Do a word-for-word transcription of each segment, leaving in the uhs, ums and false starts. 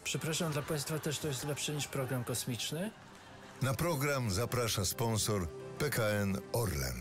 Przepraszam, dla Państwa też to jest lepsze niż program kosmiczny? Na program zaprasza sponsor P K N Orlen.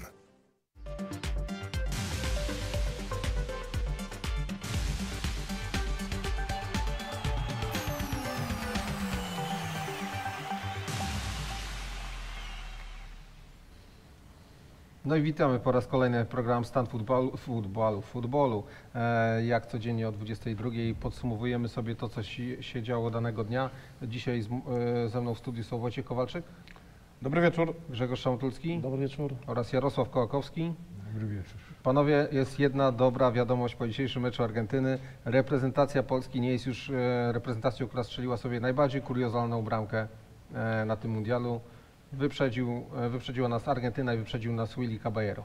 No i witamy po raz kolejny program Stan Futbolu, futbolu, futbolu. E, jak codziennie o dwudziestej drugiej podsumowujemy sobie to, co się, się działo danego dnia. Dzisiaj z, e, ze mną w studiu są Wojciech Kowalczyk. Dobry wieczór. Grzegorz Szamotulski. Dobry wieczór. Oraz Jarosław Kołakowski. Dobry wieczór. Panowie, jest jedna dobra wiadomość po dzisiejszym meczu Argentyny. Reprezentacja Polski nie jest już e, reprezentacją, która strzeliła sobie najbardziej kuriozalną bramkę e, na tym mundialu. Wyprzedził, wyprzedziła nas Argentyna i wyprzedził nas Willy Caballero.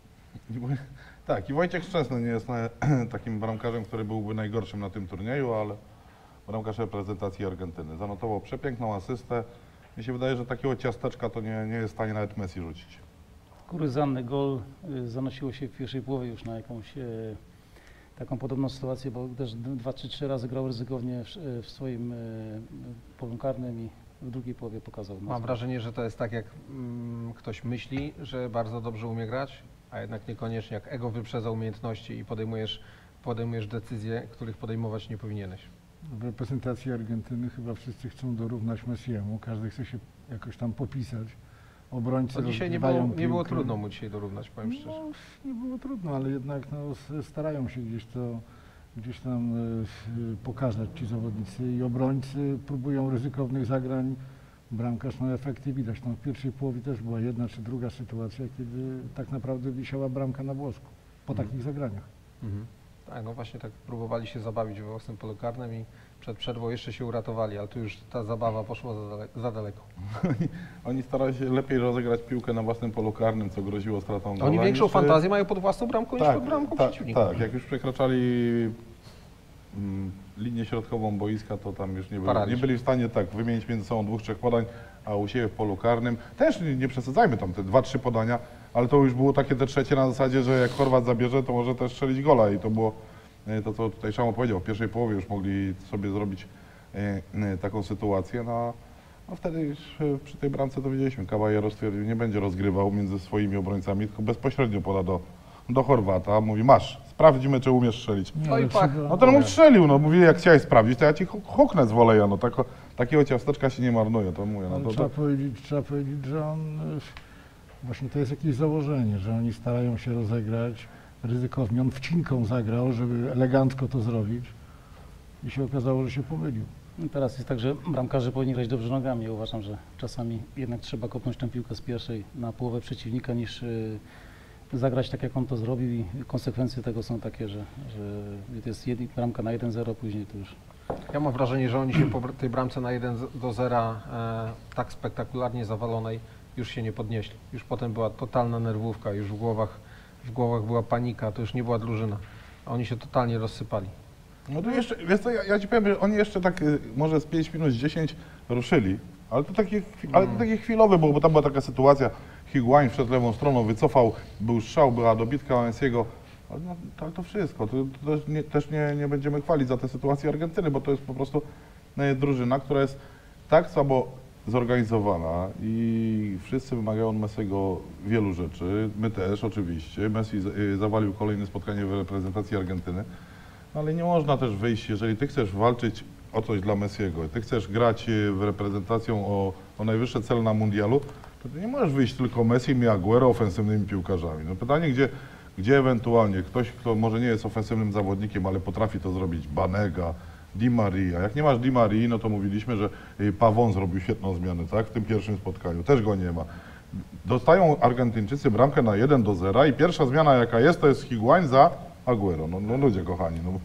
Tak, i Wojciech Szczęsny nie jest na, takim bramkarzem, który byłby najgorszym na tym turnieju, ale bramkarz reprezentacji Argentyny. Zanotował przepiękną asystę. Mi się wydaje, że takiego ciasteczka to nie, nie jest w stanie nawet Messi rzucić. Kuryzalny gol, zanosiło się w pierwszej połowie już na jakąś e, taką podobną sytuację, bo też dwa czy trzy razy grał ryzykownie w, w swoim e, polu karnym i w drugiej połowie pokazał. Mam wrażenie, że to jest tak, jak mm, ktoś myśli, że bardzo dobrze umie grać, a jednak niekoniecznie, jak ego wyprzedza umiejętności i podejmujesz, podejmujesz decyzje, których podejmować nie powinieneś. W reprezentacji Argentyny chyba wszyscy chcą dorównać Messiemu, każdy chce się jakoś tam popisać. Obrońcy To dzisiaj nie było, nie było trudno mu dzisiaj dorównać, powiem szczerze. No, nie było trudno, ale jednak no, starają się gdzieś to gdzieś tam y, pokazać ci zawodnicy i obrońcy próbują ryzykownych zagrań. Bramkarz, no efekty widać. No, w pierwszej połowie też była jedna czy druga sytuacja, kiedy tak naprawdę wisiała bramka na włosku po mhm. takich zagraniach. Mhm. Tak, no właśnie tak próbowali się zabawić we własnym polu karnym i przed przerwą jeszcze się uratowali, ale tu już ta zabawa poszła za, dale za daleko. Oni, oni starali się lepiej rozegrać piłkę na własnym polu karnym, co groziło stratą gola. Oni większą niż, fantazję mają pod własną bramką tak, niż pod bramką tak, przeciwnika. Tak, jak już przekraczali mm, linię środkową boiska, to tam już nie byli, nie byli w stanie tak wymienić między sobą dwóch, trzech podań, a u siebie w polu karnym. Też nie, nie przesadzajmy tam te dwa, trzy podania, ale to już było takie te trzecie na zasadzie, że jak Chorwat zabierze, to może też strzelić gola i to było to, co tutaj Szamo powiedział. W pierwszej połowie już mogli sobie zrobić e, taką sytuację, no, no wtedy już przy tej bramce to widzieliśmy. Caballero stwierdził, nie będzie rozgrywał między swoimi obrońcami, tylko bezpośrednio poda do, do Chorwata. Mówi, masz, sprawdzimy, czy umiesz strzelić. No i pach. No ten mu strzelił, no mówi, jak chciałeś sprawdzić, to ja ci huknę z woleja, no tako, takiego ciasteczka się nie marnuje, to mówię. No, Ale to, trzeba, to... Powiedzieć, trzeba powiedzieć, że on, właśnie to jest jakieś założenie, że oni starają się rozegrać ryzykownie. On wcinką zagrał, żeby elegancko to zrobić i się okazało, że się pomylił. I teraz jest tak, że bramkarze powinni grać dobrze nogami. Ja uważam, że czasami jednak trzeba kopnąć tę piłkę z pierwszej na połowę przeciwnika niż y, zagrać tak, jak on to zrobił i konsekwencje tego są takie, że, że to jest jedna bramka na jeden zero, później to już... Ja mam wrażenie, że oni się po tej bramce na jeden do zera e, tak spektakularnie zawalonej już się nie podnieśli. Już potem była totalna nerwówka, już w głowach w głowach była panika, to już nie była drużyna. A oni się totalnie rozsypali. No to jeszcze, wiesz co, ja, ja ci powiem, że oni jeszcze tak y, może z pięć minut, z dziesięć ruszyli, ale to takie, ale to takie chwilowe było, bo tam była taka sytuacja, Higuain wszedł lewą stroną, wycofał, był strzał, była dobitka Messiego, ale no, to, to wszystko. To, to też, nie, też nie, nie będziemy chwalić za tę sytuację Argentyny, bo to jest po prostu y, drużyna, która jest tak słabo zorganizowana i wszyscy wymagają od Messiego wielu rzeczy, my też oczywiście. Messi zawalił kolejne spotkanie w reprezentacji Argentyny, ale nie można też wyjść, jeżeli ty chcesz walczyć o coś dla Messiego, ty chcesz grać w reprezentacją o, o najwyższe cele na mundialu, to ty nie możesz wyjść tylko Messi i Aguero ofensywnymi piłkarzami. No pytanie, gdzie, gdzie ewentualnie ktoś, kto może nie jest ofensywnym zawodnikiem, ale potrafi to zrobić, Banega, Di Maria. Jak nie masz Di Marii, no to mówiliśmy, że Pavon zrobił świetną zmianę, tak? W tym pierwszym spotkaniu. Też go nie ma. Dostają Argentyńczycy bramkę na jeden do zera i pierwsza zmiana, jaka jest, to jest Higuain za Aguero. No, no ludzie kochani. No.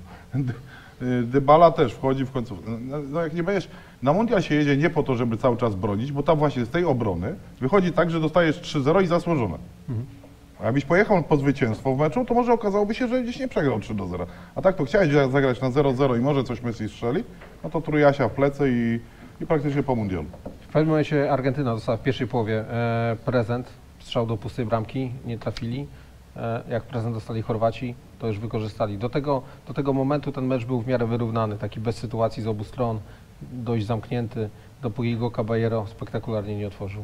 Dybala też wchodzi w końcu. No, no jak nie będziesz, na mundial się jedzie nie po to, żeby cały czas bronić, bo tam właśnie z tej obrony wychodzi tak, że dostajesz trzy zero i zasłużone. Mhm. A jakbyś pojechał po zwycięstwo w meczu, to może okazałoby się, że gdzieś nie przegrał trzy do zera. A tak to chciałeś zagrać na zero zero i może coś Messi strzeli, no to trójasia w plecy i, i praktycznie po mundialu. W pewnym momencie Argentyna dostała w pierwszej połowie e, prezent, strzał do pustej bramki, nie trafili. E, jak prezent dostali Chorwaci, to już wykorzystali. Do tego, do tego momentu ten mecz był w miarę wyrównany, taki bez sytuacji z obu stron. dość zamknięty, dopóki go Caballero spektakularnie nie otworzył.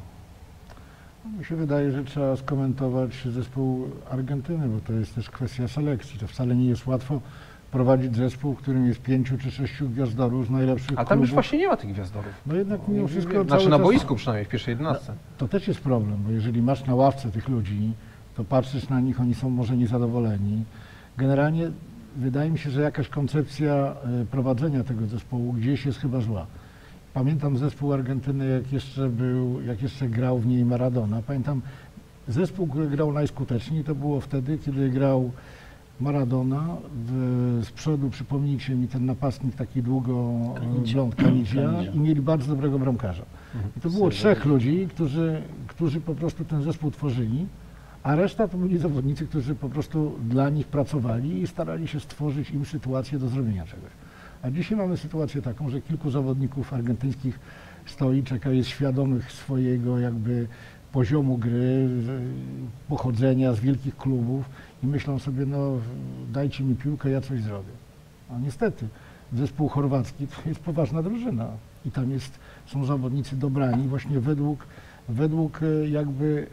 Mi się wydaje, że trzeba skomentować zespół Argentyny, bo to jest też kwestia selekcji. To wcale nie jest łatwo prowadzić zespół, w którym jest pięciu czy sześciu gwiazdorów z najlepszych A tam klubów. już właśnie nie ma tych gwiazdorów. No jednak mimo wszystko Znaczy cały na czas- boisku przynajmniej, w pierwszej jedenastce. To też jest problem, bo jeżeli masz na ławce tych ludzi, to patrzysz na nich, oni są może niezadowoleni. Generalnie wydaje mi się, że jakaś koncepcja e, prowadzenia tego zespołu gdzieś jest chyba zła. Pamiętam zespół Argentyny, jak jeszcze był, jak jeszcze grał w niej Maradona. Pamiętam zespół, który grał najskuteczniej, to było wtedy, kiedy grał Maradona, w, z przodu przypomnijcie mi ten napastnik taki długo blond Canizia i mieli bardzo dobrego bramkarza. I to było trzech ludzi, którzy, którzy po prostu ten zespół tworzyli, a reszta to byli zawodnicy, którzy po prostu dla nich pracowali i starali się stworzyć im sytuację do zrobienia czegoś. A dzisiaj mamy sytuację taką, że kilku zawodników argentyńskich stoi, czeka, jest świadomych swojego jakby poziomu gry, pochodzenia z wielkich klubów i myślą sobie, no dajcie mi piłkę, ja coś zrobię. A niestety zespół chorwacki to jest poważna drużyna i tam jest, są zawodnicy dobrani właśnie według, według e, jakby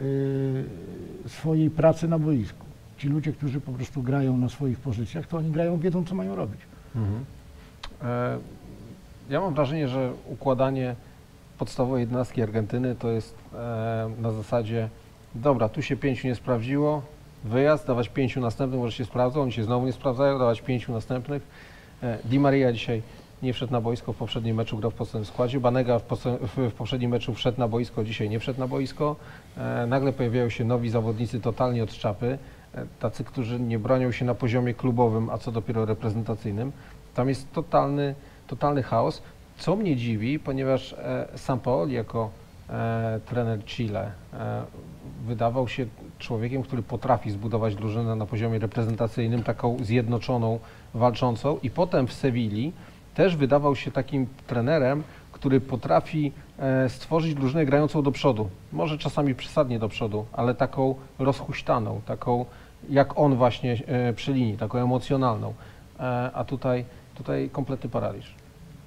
e, swojej pracy na boisku. Ci ludzie, którzy po prostu grają na swoich pozycjach, to oni grają, wiedzą, co mają robić. Mhm. E, ja mam wrażenie, że układanie podstawowej jedenastki Argentyny to jest e, na zasadzie, dobra, tu się pięciu nie sprawdziło, wyjazd, dawać pięciu następnych, może się sprawdzą, oni się znowu nie sprawdzają, dawać pięciu następnych. E, Di Maria dzisiaj nie wszedł na boisko, w poprzednim meczu grał w podstawowym składzie, Banega w, w, w poprzednim meczu wszedł na boisko, dzisiaj nie wszedł na boisko. E, nagle pojawiają się nowi zawodnicy totalnie od czapy, e, tacy, którzy nie bronią się na poziomie klubowym, a co dopiero reprezentacyjnym. Tam jest totalny, totalny chaos, co mnie dziwi, ponieważ e, Sampaoli jako e, trener Chile e, wydawał się człowiekiem, który potrafi zbudować drużynę na poziomie reprezentacyjnym, taką zjednoczoną, walczącą i potem w Sewilli też wydawał się takim trenerem, który potrafi e, stworzyć drużynę grającą do przodu. Może czasami przesadnie do przodu, ale taką rozhuśtaną, taką jak on właśnie e, przy linii, taką emocjonalną. E, a tutaj, tutaj kompletny paraliż.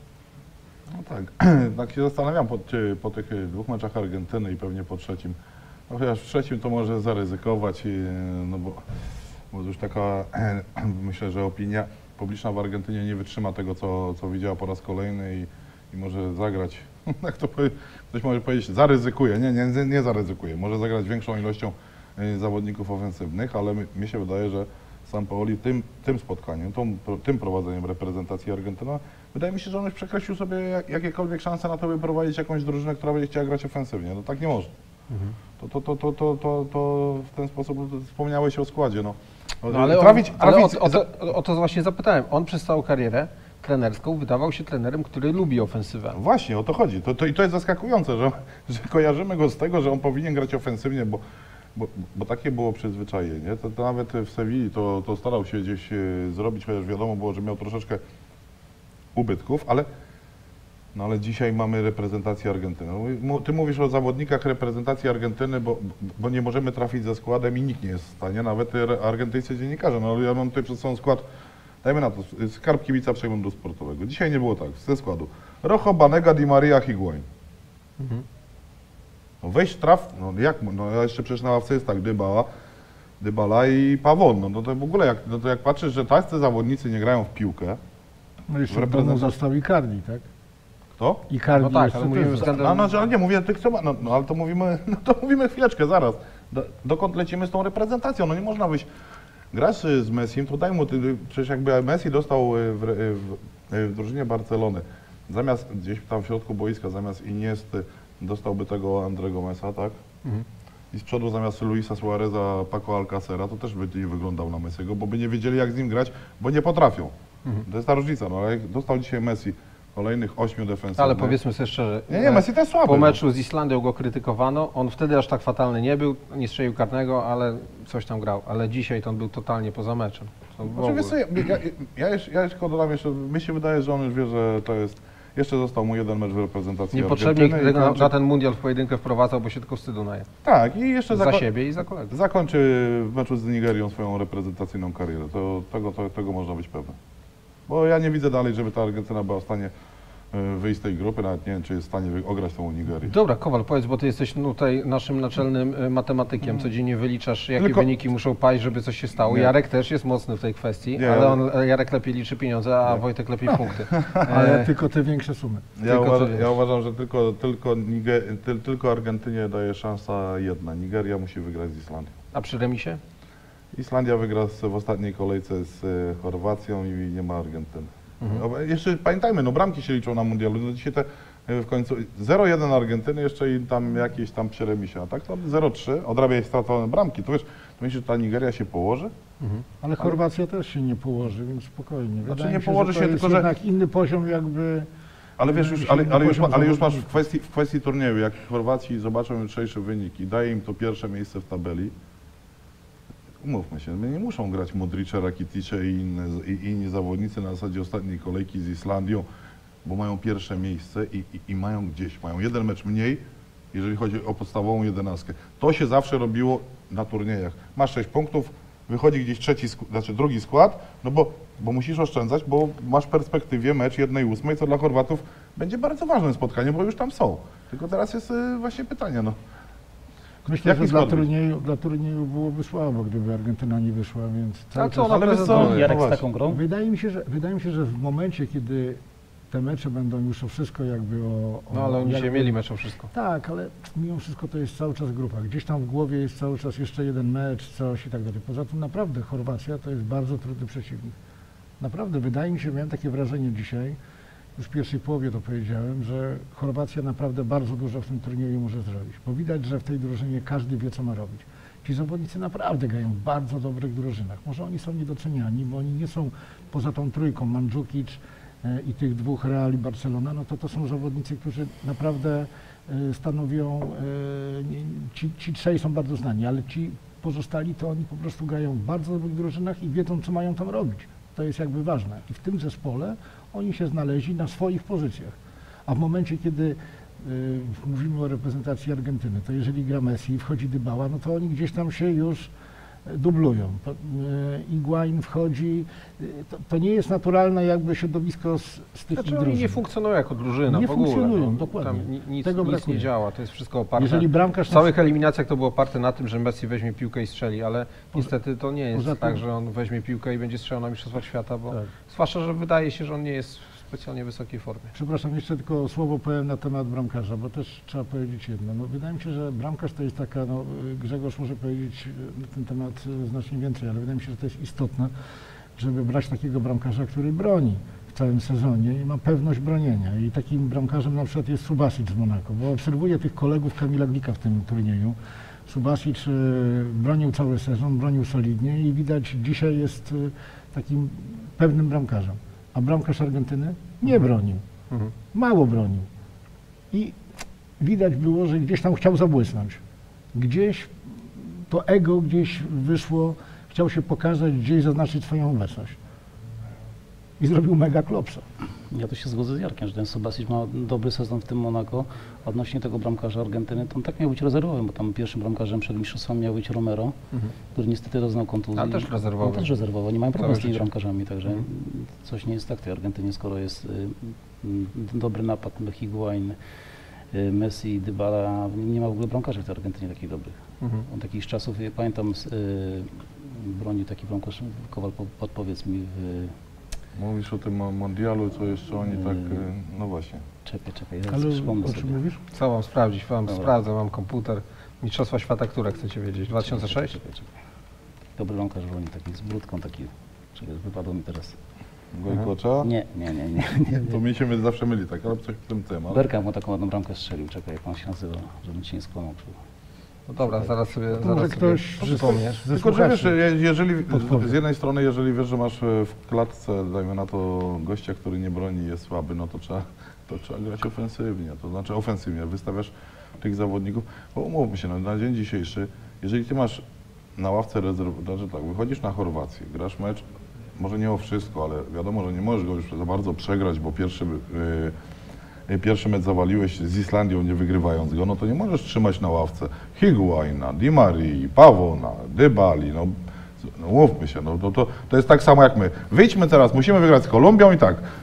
No tak, tak się zastanawiam po, po tych dwóch meczach Argentyny i pewnie po trzecim. No chociaż w trzecim to może zaryzykować, i, no bo, bo już taka, myślę, że opinia publiczna w Argentynie nie wytrzyma tego, co, co widziała po raz kolejny i, i może zagrać, jak to powie, ktoś może powiedzieć, zaryzykuje, nie, nie, nie zaryzykuje, może zagrać większą ilością zawodników ofensywnych, ale mi, mi się wydaje, że Sampaoli tym, tym spotkaniem, tą, tym prowadzeniem reprezentacji Argentyna, wydaje mi się, że on już przekreślił sobie jak, jakiekolwiek szanse na to, by prowadzić jakąś drużynę, która będzie chciała grać ofensywnie. No tak nie można. Mhm. To, to, to, to, to, to, to w ten sposób wspomniałeś o składzie. No. No ale trafić, on, ale trafić, o, o, to, o to właśnie zapytałem. On przez całą karierę trenerską wydawał się trenerem, który lubi ofensywę. Właśnie, o to chodzi. To, to, I to jest zaskakujące, że, że kojarzymy go z tego, że on powinien grać ofensywnie, bo Bo, bo takie było przyzwyczajenie, to, to nawet w Sewilli to, to starał się gdzieś e, zrobić, chociaż wiadomo było, że miał troszeczkę ubytków, ale, no ale dzisiaj mamy reprezentację Argentyny. Ty mówisz o zawodnikach reprezentacji Argentyny, bo, bo nie możemy trafić ze składem i nikt nie jest w stanie, nawet argentyńscy dziennikarze. No ja mam tutaj przed sobą skład, dajmy na to, skarb kibica przeglądu sportowego. Dzisiaj nie było tak, ze składu. Rojo, Banega, Di Maria, Higuain. Mhm. No weź traf, no jak, no jeszcze przecież na ławce jest tak, Dybala, Dybala i Pavon, no, no to w ogóle jak, no to jak patrzysz, że tacy zawodnicy nie grają w piłkę. No jeszcze w domu został Icardi, tak? Kto? Icardi No tak, jeszcze ale też mówimy został. No, no, ale nie mówię tych, co ma, no, no ale to mówimy, no to mówimy chwileczkę, zaraz. Do, dokąd lecimy z tą reprezentacją? No nie można wyjść, grasz z Messim, to daj mu, ty, przecież jakby Messi dostał w, w, w drużynie Barcelony, zamiast gdzieś tam w środku boiska, zamiast Iniesty, dostałby tego Andrego Messa, tak? Mhm. I z przodu zamiast Luisa Suareza, Paco Alcacera, to też by nie wyglądał na Messiego, bo by nie wiedzieli, jak z nim grać, bo nie potrafią. Mhm. To jest ta różnica, no ale jak dostał dzisiaj Messi kolejnych ośmiu defensywnych. Ale powiedzmy sobie szczerze, nie, nie, Messi to jest słaby. Po meczu z Islandią go krytykowano, on wtedy aż tak fatalny nie był, nie strzelił karnego, ale coś tam grał, ale dzisiaj to on był totalnie poza meczem. Oczywiście, ja, ja, ja, jeszcze, ja jeszcze dodam, jeszcze, mi się wydaje, że on już wie, że to jest, jeszcze został mu jeden mecz w reprezentacji Niepotrzebnie Argentyny. na, na ten mundial w pojedynkę wprowadzał, bo się tylko wstydu naje. Tak, i jeszcze za siebie i za kolegów. Zakończy w meczu z Nigerią swoją reprezentacyjną karierę, to, tego, to, tego można być pewny. Bo ja nie widzę dalej, żeby ta Argentyna była w stanie y, wyjść z tej grupy, nawet nie wiem, czy jest w stanie wy- ograć tą Nigerię. Dobra, Kowal, powiedz, bo ty jesteś no, tutaj naszym naczelnym e, matematykiem. Codziennie wyliczasz, jakie Tylko- wyniki muszą paść, żeby coś się stało. Nie. Jarek też jest mocny w tej kwestii, Nie, ale ja- on, e, Jarek lepiej liczy pieniądze, a Wojtek lepiej punkty. Ale E, tylko te większe sumy. Ja, Tylko uważa, co wiesz. ja uważam, że tylko, tylko, Niger, ty, tylko Argentynie daje szansa jedna. Nigeria musi wygrać z Islandią. a przy remisie? Islandia wygra z, w ostatniej kolejce z e, Chorwacją i nie ma Argentyny. Mhm. No, jeszcze pamiętajmy, no bramki się liczą na mundialu. No dzisiaj te e, w końcu zero jeden Argentyny, jeszcze i tam jakieś tam przy remisie. A tak to zero trzy, odrabia stracone bramki. To wiesz, to myślisz, że ta Nigeria się położy? Ale Chorwacja też się nie położy, więc spokojnie. Znaczy Wydaje nie mi położy że się, to jest tylko że- jednak inny poziom jakby... Ale wiesz, Wydaje już, mi się, ale, że ale, już, ma, poziom ale już masz w zawodników. kwestii, w kwestii turnieju, jak w Chorwacji zobaczą jutrzejszy wynik i daje im to pierwsze miejsce w tabeli, umówmy się, my nie muszą grać Modricze, Rakiticze i, inne, i inni zawodnicy na zasadzie ostatniej kolejki z Islandią, bo mają pierwsze miejsce i, i, i mają gdzieś, mają jeden mecz mniej, jeżeli chodzi o podstawową jedenastkę. To się zawsze robiło na turniejach. Masz sześć punktów, wychodzi gdzieś trzeci, sk- znaczy drugi skład, no bo, bo musisz oszczędzać, bo masz w perspektywie mecz jednej ósmej, co dla Chorwatów będzie bardzo ważne spotkanie, bo już tam są. Tylko teraz jest y, właśnie pytanie, no. Myślę, Jaki że dla skład być? turnieju, dla turnieju byłoby słabo, gdyby Argentyna nie wyszła, więc cały co czas... ona Ale wiesz co, prezentuje? Jarek no z właśnie. taką grą? Wydaje mi się, że, wydaje mi się, że w momencie, kiedy te mecze będą już o wszystko jakby o... o No ale oni jakby, dzisiaj mieli mecz o wszystko. Tak, ale mimo wszystko to jest cały czas grupa. Gdzieś tam w głowie jest cały czas jeszcze jeden mecz, coś i tak dalej. Poza tym naprawdę Chorwacja to jest bardzo trudny przeciwnik. Naprawdę, wydaje mi się, miałem takie wrażenie dzisiaj, już w pierwszej połowie to powiedziałem, że Chorwacja naprawdę bardzo dużo w tym turnieju może zrobić. Bo widać, że w tej drużynie każdy wie, co ma robić. Ci zawodnicy naprawdę grają w bardzo dobrych drużynach. Może oni są niedoceniani, bo oni nie są poza tą trójką, Mandzukic e, i tych dwóch Real i Barcelona, no to to są zawodnicy, którzy naprawdę e, stanowią, e, nie, ci, ci trzej są bardzo znani, ale ci pozostali to oni po prostu grają w bardzo dobrych drużynach i wiedzą, co mają tam robić. To jest jakby ważne. I w tym zespole oni się znaleźli na swoich pozycjach. A w momencie, kiedy y, mówimy o reprezentacji Argentyny, to jeżeli gra Messi i wchodzi Dybala, no to oni gdzieś tam się już y, dublują. Po- y, Higuain wchodzi, y, to, to nie jest naturalne jakby środowisko z, z tych Znaczy ich oni drużyn. nie funkcjonują jako drużyna Nie w ogóle. funkcjonują, no. dokładnie. Tam ni- nic, Tego nic brakuje. nie działa, to jest wszystko oparte. Jeżeli W bramkarz... na całych eliminacjach to było oparte na tym, że Messi weźmie piłkę i strzeli, ale niestety to nie jest poza tym- tak, że on weźmie piłkę i będzie strzelał na Mistrzostwach Świata, bo Tak. zwłaszcza, że wydaje się, że on nie jest w specjalnie wysokiej formie. Przepraszam, jeszcze tylko słowo powiem na temat bramkarza, bo też trzeba powiedzieć jedno. No, wydaje mi się, że bramkarz to jest taka, no, Grzegorz może powiedzieć na ten temat e, znacznie więcej, ale wydaje mi się, że to jest istotne, żeby brać takiego bramkarza, który broni w całym sezonie i ma pewność bronienia. I takim bramkarzem na przykład jest Subasic z Monako, bo obserwuję tych kolegów Kamila Glika w tym turnieju. Subasic e, bronił cały sezon, bronił solidnie i widać dzisiaj jest e, takim pewnym bramkarzem. A bramkarz Argentyny nie bronił. Mhm. Mało bronił. I widać było, że gdzieś tam chciał zabłysnąć. Gdzieś to ego gdzieś wyszło, chciał się pokazać, gdzieś zaznaczyć swoją obecność. I zrobił mega klopsa. Ja tu się zgodzę z Jarkiem, że ten Subasic ma dobry sezon w tym Monako. Odnośnie tego bramkarza Argentyny, to on tak miał być rezerwowym, bo tam pierwszym bramkarzem przed mistrzostwami miał być Romero, Mhm. który niestety doznał kontuzji. Ale też rezerwowy. On też rezerwowy, nie mają problemu Całe z tymi życie. bramkarzami, także Mhm. coś nie jest tak w tej Argentynie, skoro jest y, y, dobry napad, Higuain, y, Messi i Dybala, nie ma w ogóle bramkarzy w tej Argentynie takich dobrych. Mhm. Od jakichś czasów, ja pamiętam, z, y, bronił taki bramkarz, Kowal, po- podpowiedz mi, w, Mówisz o tym mo- mundialu, co jeszcze oni tak, y, no właśnie. czekaj, czekaj, ja Ale przypomnę o czym sobie. mówisz? Co mam sprawdzić? Wam Dobra. sprawdzę, mam komputer. Mistrzostwa Świata, które chcecie wiedzieć? dwa tysiące sześć? Czekaj, czekaj, czekaj. Dobry bramkarz broni, taki z brudką, taki, czekaj, wypadło mi teraz. Gojkocza? Nie, nie, nie, nie. nie. To mi się my- zawsze myli, tak, ale coś w tym tym. Ale... Berka mu taką ładną bramkę strzelił, czekaj, jak on się nazywa, żebym ci nie skłamał. No dobra, zaraz sobie, To może zaraz ktoś sobie przypomniesz. ze Tylko, że wiesz, słuchaczy. je- jeżeli podpowie. z jednej strony, jeżeli wiesz, że masz e, w klatce, dajmy na to, gościa, który nie broni, jest słaby, no to trzeba, to trzeba grać ofensywnie, to znaczy ofensywnie, wystawiasz tych zawodników, bo umówmy się, no, na dzień dzisiejszy, jeżeli ty masz na ławce rezerw, znaczy tak, wychodzisz na Chorwację, grasz mecz, może nie o wszystko, ale wiadomo, że nie możesz go już za bardzo przegrać, bo pierwszy, yy, pierwszy mecz zawaliłeś z Islandią, nie wygrywając go, no to nie możesz trzymać na ławce Higuaina, Di Marii, Pavona, Dybali, no, no mówmy się, no to, to, to jest tak samo jak my. Wyjdźmy teraz, musimy wygrać z Kolumbią i tak,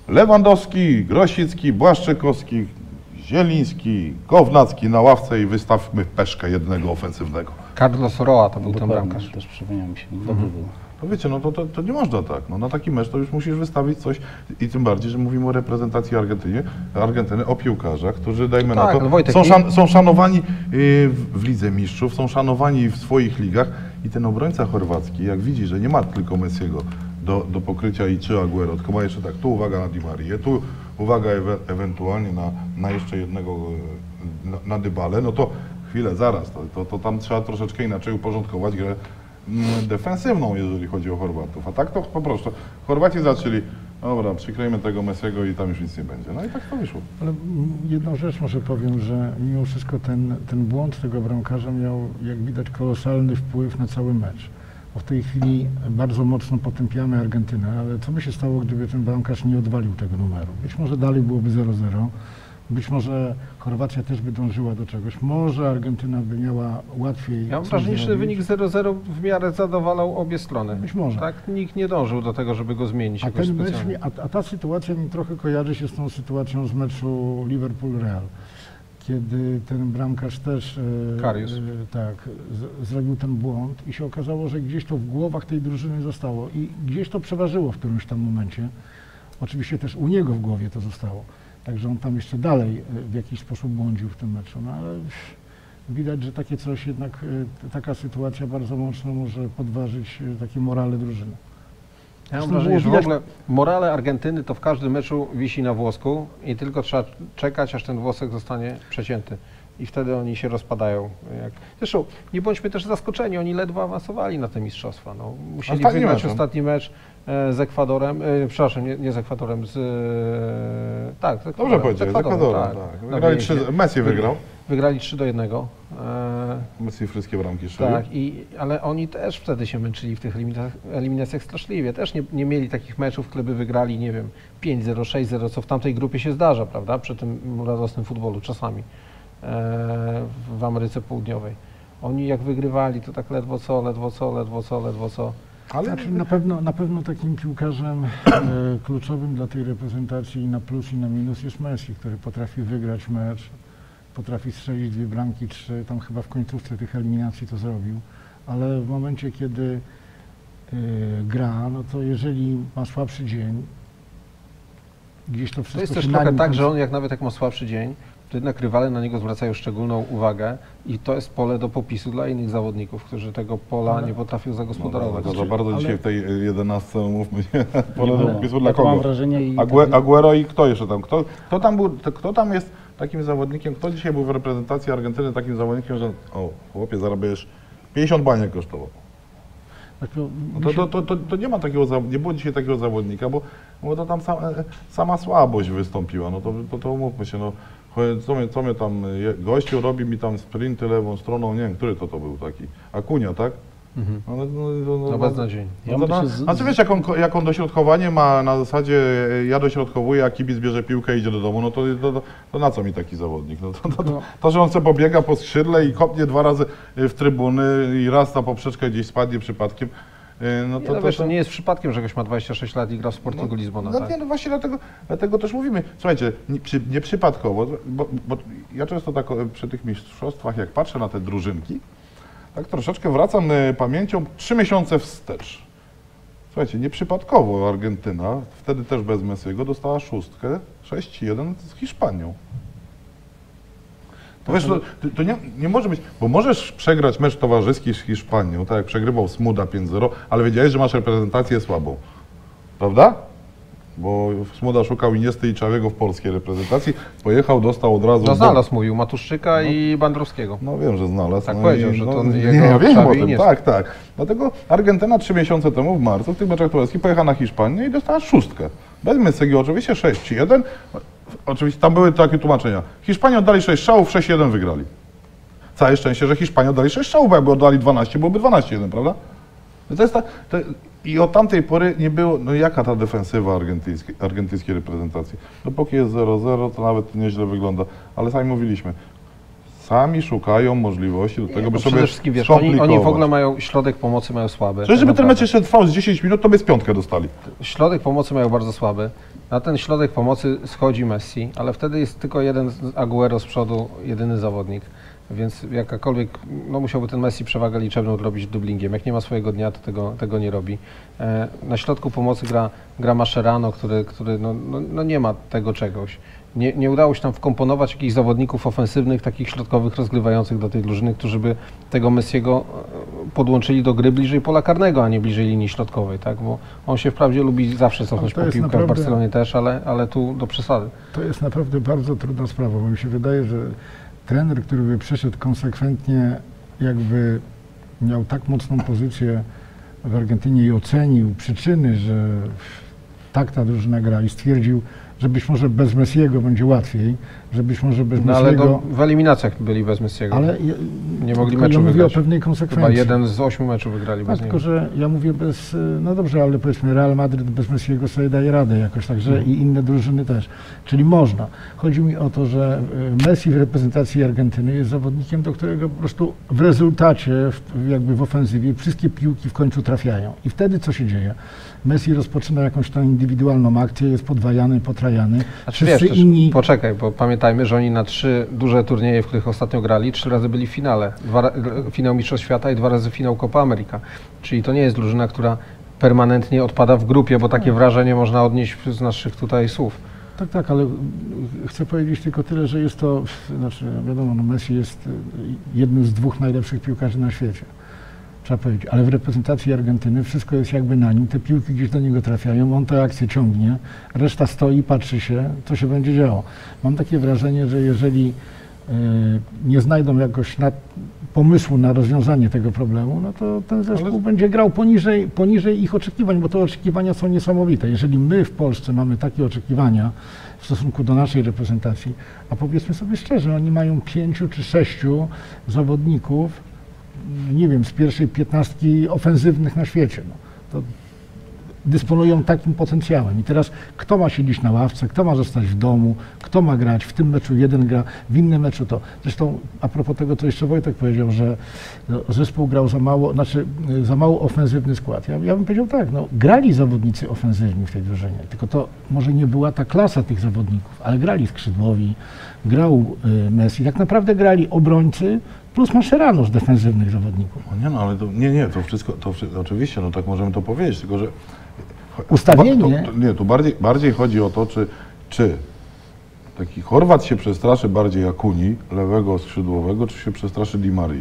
Lewandowski, Grosicki, Błaszczykowski, Zieliński, Kownacki na ławce i wystawmy peszkę jednego ofensywnego. Carlos Roa to był ten Dokładnie, bramkarz. też przypomniał mi się, dobry Mhm. był. No wiecie, no to, to, to nie można tak. No, na taki mecz to już musisz wystawić coś i tym bardziej, że mówimy o reprezentacji Argentyny, Argentyny o piłkarzach, którzy, dajmy Tak, na to, ale Wojtek, są, i- szan, są szanowani y, w, w Lidze Mistrzów, są szanowani w swoich ligach i ten obrońca chorwacki, jak widzi, że nie ma tylko Messiego do, do pokrycia i czy Aguero, tylko ma jeszcze tak, tu uwaga na Di Marię, tu uwaga ewe, ewentualnie na, na jeszcze jednego, y, na, na Dybalę, no to chwilę, zaraz, to, to, to tam trzeba troszeczkę inaczej uporządkować grę mm, defensywną, jeżeli chodzi o Chorwatów. A tak to po prostu Chorwaci zaczęli, dobra, przyklejmy tego Messiego i tam już nic nie będzie. No i tak to wyszło. Ale mm, jedną rzecz może powiem, że mimo wszystko ten, ten błąd tego bramkarza miał, jak widać, kolosalny wpływ na cały mecz. Bo w tej chwili bardzo mocno potępiamy Argentynę, ale co by się stało, gdyby ten bramkarz nie odwalił tego numeru? Być może dalej byłoby zero zero, być może Chorwacja też by dążyła do czegoś, może Argentyna by miała łatwiej. Ja mam coś wrażenie, że zrobić. wynik zero zero w miarę zadowalał obie strony. Być może. Tak, nikt nie dążył do tego, żeby go zmienić A, jakoś ten mecz, specjalnie. mi- a, a ta sytuacja mi trochę kojarzy się z tą sytuacją z meczu Liverpool-Real, kiedy ten bramkarz też e, Karius. e, tak, z, zrobił ten błąd i się okazało, że gdzieś to w głowach tej drużyny zostało i gdzieś to przeważyło w którymś tam momencie. Oczywiście też u niego w głowie to zostało. Także on tam jeszcze dalej e, w jakiś sposób błądził w tym meczu. No ale widać, że takie coś jednak, e, taka sytuacja bardzo mocno może podważyć e, takie morale drużyny. Ja mam Zresztą wrażenie, że w było ogóle morale Argentyny to w każdym meczu wisi na włosku i tylko trzeba czekać, aż ten włosek zostanie przecięty. I wtedy oni się rozpadają. Jak... Zresztą nie bądźmy też zaskoczeni, oni ledwo awansowali na te mistrzostwa. No, musieli Ostatni wygrać mecz, ostatni mecz e, z Ekwadorem, e, przepraszam, nie, nie z Ekwadorem, z... E, tak, z Ekwadorem. Dobrze powiedziałeś, z Ekwadorem, tak. Na Wygrali wyjeździe. trzy, Messi wygrał. Wygrali trzy do jednego. E, Messi wszystkie bramki strzelił. tak, i, ale oni też wtedy się męczyli w tych eliminacjach, eliminacjach straszliwie. Też nie, nie mieli takich meczów, które by wygrali, nie wiem, pięć zero, sześć zero, co w tamtej grupie się zdarza, prawda, przy tym radosnym futbolu czasami e, w Ameryce Południowej. Oni jak wygrywali, to tak ledwo co, ledwo co, ledwo co, ledwo co. Ale Znaczy, na, pewno, na pewno takim piłkarzem e, kluczowym dla tej reprezentacji i na plus i na minus jest Messi, który potrafi wygrać mecz, potrafi strzelić dwie bramki, trzy, tam chyba w końcówce tych eliminacji to zrobił, ale w momencie, kiedy e, gra, no to jeżeli ma słabszy dzień, gdzieś to wszystko To jest też się na trochę nim tak, tam- że on jak nawet jak ma słabszy dzień, to jednak rywale na niego zwracają szczególną uwagę i to jest pole do popisu dla innych zawodników, którzy tego pola Ale- nie potrafią no, zagospodarować. to za bardzo ale- dzisiaj w tej jedenastce, mówmy się, Nie pole do było. popisu dla Ja to mam kogo? wrażenie i Ague, tak- Aguero i kto jeszcze tam? Kto, kto tam był, to, kto tam jest takim zawodnikiem, kto dzisiaj był w reprezentacji Argentyny takim zawodnikiem, że o, chłopie, zarabiasz pięćdziesiąt baniek kosztował. Tak, no, No mi to, się- to, to, to, to nie ma takiego, za- nie było dzisiaj takiego zawodnika, bo, bo to tam sam, e, sama słabość wystąpiła, no to, to, to umówmy się, no cho- co mnie, co mnie tam, je- gościu robi mi tam sprinty lewą stroną, nie wiem, który to to był taki, Akunia, tak? Mhm. No, no, no, no, No beznadziejnie. Ja No, bym to, się no, z- a ty wiesz, jak on, jak on dośrodkowanie ma na zasadzie, e, ja dośrodkowuję, a kibic bierze piłkę i idzie do domu, no to, to, to, to na co mi taki zawodnik? No, to, to, to, to, że on sobie pobiega po skrzydle i kopnie dwa razy w trybuny i raz na poprzeczkę gdzieś spadnie przypadkiem, e, no Nie, to, no to, wiesz, to to nie jest przypadkiem, że goś ma dwadzieścia sześć lat i gra w Sportingu Lizbona. No tak? nie, no właśnie dlatego, dlatego też mówimy. Słuchajcie, nie, przy, nie przypadkowo, bo, bo ja często tak o, przy tych mistrzostwach, jak patrzę na te drużynki, tak troszeczkę wracam e, pamięcią trzy miesiące wstecz. Słuchajcie, nieprzypadkowo Argentyna, wtedy też bez Messiego, dostała szóstkę, sześć jeden z Hiszpanią. To, wiesz, to, to nie, nie może być, bo możesz przegrać mecz towarzyski z Hiszpanią, tak jak przegrywał Smuda pięć zero, ale wiedziałeś, że masz reprezentację słabą. Prawda? Bo Smuda szukał Iniesty i Czawiego w polskiej reprezentacji, pojechał, dostał od razu... No znalazł, mówił, Matuszczyka i Bandrowskiego. No wiem, że znalazł. Tak no powiedział, i, że no, to nie, jego ja wiem Xavi o tym, Iniesta. tak, tak. Dlatego Argentyna trzy miesiące temu w marcu w tych meczach towarzyskich pojechała na Hiszpanię i dostała szóstkę. Bez Messiego oczywiście sześć jeden. Oczywiście tam były takie tłumaczenia. Hiszpanie oddali sześć strzałów, sześć jeden wygrali. Całe szczęście, że Hiszpanie oddali sześć strzałów, bo jakby oddali dwanaście, byłoby dwanaście jeden, prawda? To jest ta, to, I od tamtej pory nie było, no jaka ta defensywa argentyńskiej, argentyńskiej reprezentacji? Dopóki jest zero zero, to nawet nieźle wygląda, ale sami mówiliśmy, Sami szukają możliwości do tego, Nie, by no sobie przede wszystkim, wiesz, oni, oni w ogóle skomplikować. mają, środek pomocy mają słaby. Przecież żeby tak ten mecz naprawdę. jeszcze trwał z dziesięć minut, to by z piątkę dostali. Środek pomocy mają bardzo słaby. Na ten środek pomocy schodzi Messi, ale wtedy jest tylko jeden z Aguero z przodu, jedyny zawodnik. Więc jakakolwiek, no musiałby ten Messi przewagę liczebną robić dublingiem. Jak nie ma swojego dnia, to tego, tego nie robi. E, na środku pomocy gra, gra Mascherano, który, który no, no, no nie ma tego czegoś. Nie, nie udało się tam wkomponować jakichś zawodników ofensywnych, takich środkowych, rozgrywających do tej drużyny, którzy by tego Messiego e, podłączyli do gry bliżej pola karnego, a nie bliżej linii środkowej, tak? Bo on się wprawdzie lubi zawsze cofnąć to po jest piłkę, w naprawdę- Barcelonie też, ale, ale tu do przesady. To jest naprawdę bardzo trudna sprawa, bo mi się wydaje, że trener, który by przeszedł konsekwentnie, jakby miał tak mocną pozycję w Argentynie i ocenił przyczyny, że tak ta drużyna gra i stwierdził, że być może bez Messiego będzie łatwiej, że być może bez No ale Messiego... do, w eliminacjach byli bez Messiego. ale ja- nie mogli tylko meczu ja mówię wygrać. o pewnej Chyba konsekwencji. jeden z ośmiu meczów wygrali Tak, bez tylko niego. że ja mówię bez, y, no dobrze, ale powiedzmy Real Madryt bez Messiego sobie daje radę jakoś, także Mhm. i inne drużyny też. Czyli można. Chodzi mi o to, że y, Messi w reprezentacji Argentyny jest zawodnikiem, do którego po prostu w rezultacie, w, jakby w ofensywie, wszystkie piłki w końcu trafiają. I wtedy co się dzieje? Messi rozpoczyna jakąś tą indywidualną akcję, jest podwajany, potrajany. Znaczy, wiesz, Wszyscy też, inni... poczekaj, bo pamiętajmy, że oni na trzy duże turnieje, w których ostatnio grali, trzy razy byli w finale. Dwa, ra- finał Mistrzostw Świata i dwa razy finał Copa America. Czyli to nie jest drużyna, która permanentnie odpada w grupie, bo takie wrażenie można odnieść z naszych tutaj słów. Tak, tak, ale chcę powiedzieć tylko tyle, że jest to, znaczy wiadomo, no Messi jest jednym z dwóch najlepszych piłkarzy na świecie. Trzeba powiedzieć, ale w reprezentacji Argentyny wszystko jest jakby na nim, te piłki gdzieś do niego trafiają, on tę akcję ciągnie, reszta stoi, patrzy się, co się będzie działo. Mam takie wrażenie, że jeżeli y, nie znajdą jakoś na, pomysłu na rozwiązanie tego problemu, no to ten zespół Ale- będzie grał poniżej, poniżej ich oczekiwań, bo te oczekiwania są niesamowite. Jeżeli my w Polsce mamy takie oczekiwania w stosunku do naszej reprezentacji, a powiedzmy sobie szczerze, oni mają pięciu czy sześciu zawodników, nie wiem, z pierwszej piętnastki ofensywnych na świecie. No. To dysponują takim potencjałem. I teraz kto ma siedzieć na ławce, kto ma zostać w domu, kto ma grać, w tym meczu jeden gra, w innym meczu to. Zresztą a propos tego, co jeszcze Wojtek powiedział, że no, zespół grał za mało, znaczy y, za mało ofensywny skład. Ja, ja bym powiedział tak, no, grali zawodnicy ofensywni w tej drużynie, tylko to może nie była ta klasa tych zawodników, ale grali skrzydłowi, grał y, Messi, tak naprawdę grali obrońcy plus Mascherano z defensywnych zawodników. No nie no, ale to, nie, nie, to wszystko, to wszystko, oczywiście, no tak możemy to powiedzieć, tylko że... Ustawienie- To, to, nie, tu bardziej, bardziej chodzi o to, czy, czy taki Chorwat się przestraszy bardziej Akuni, lewego skrzydłowego, czy się przestraszy Di Marii.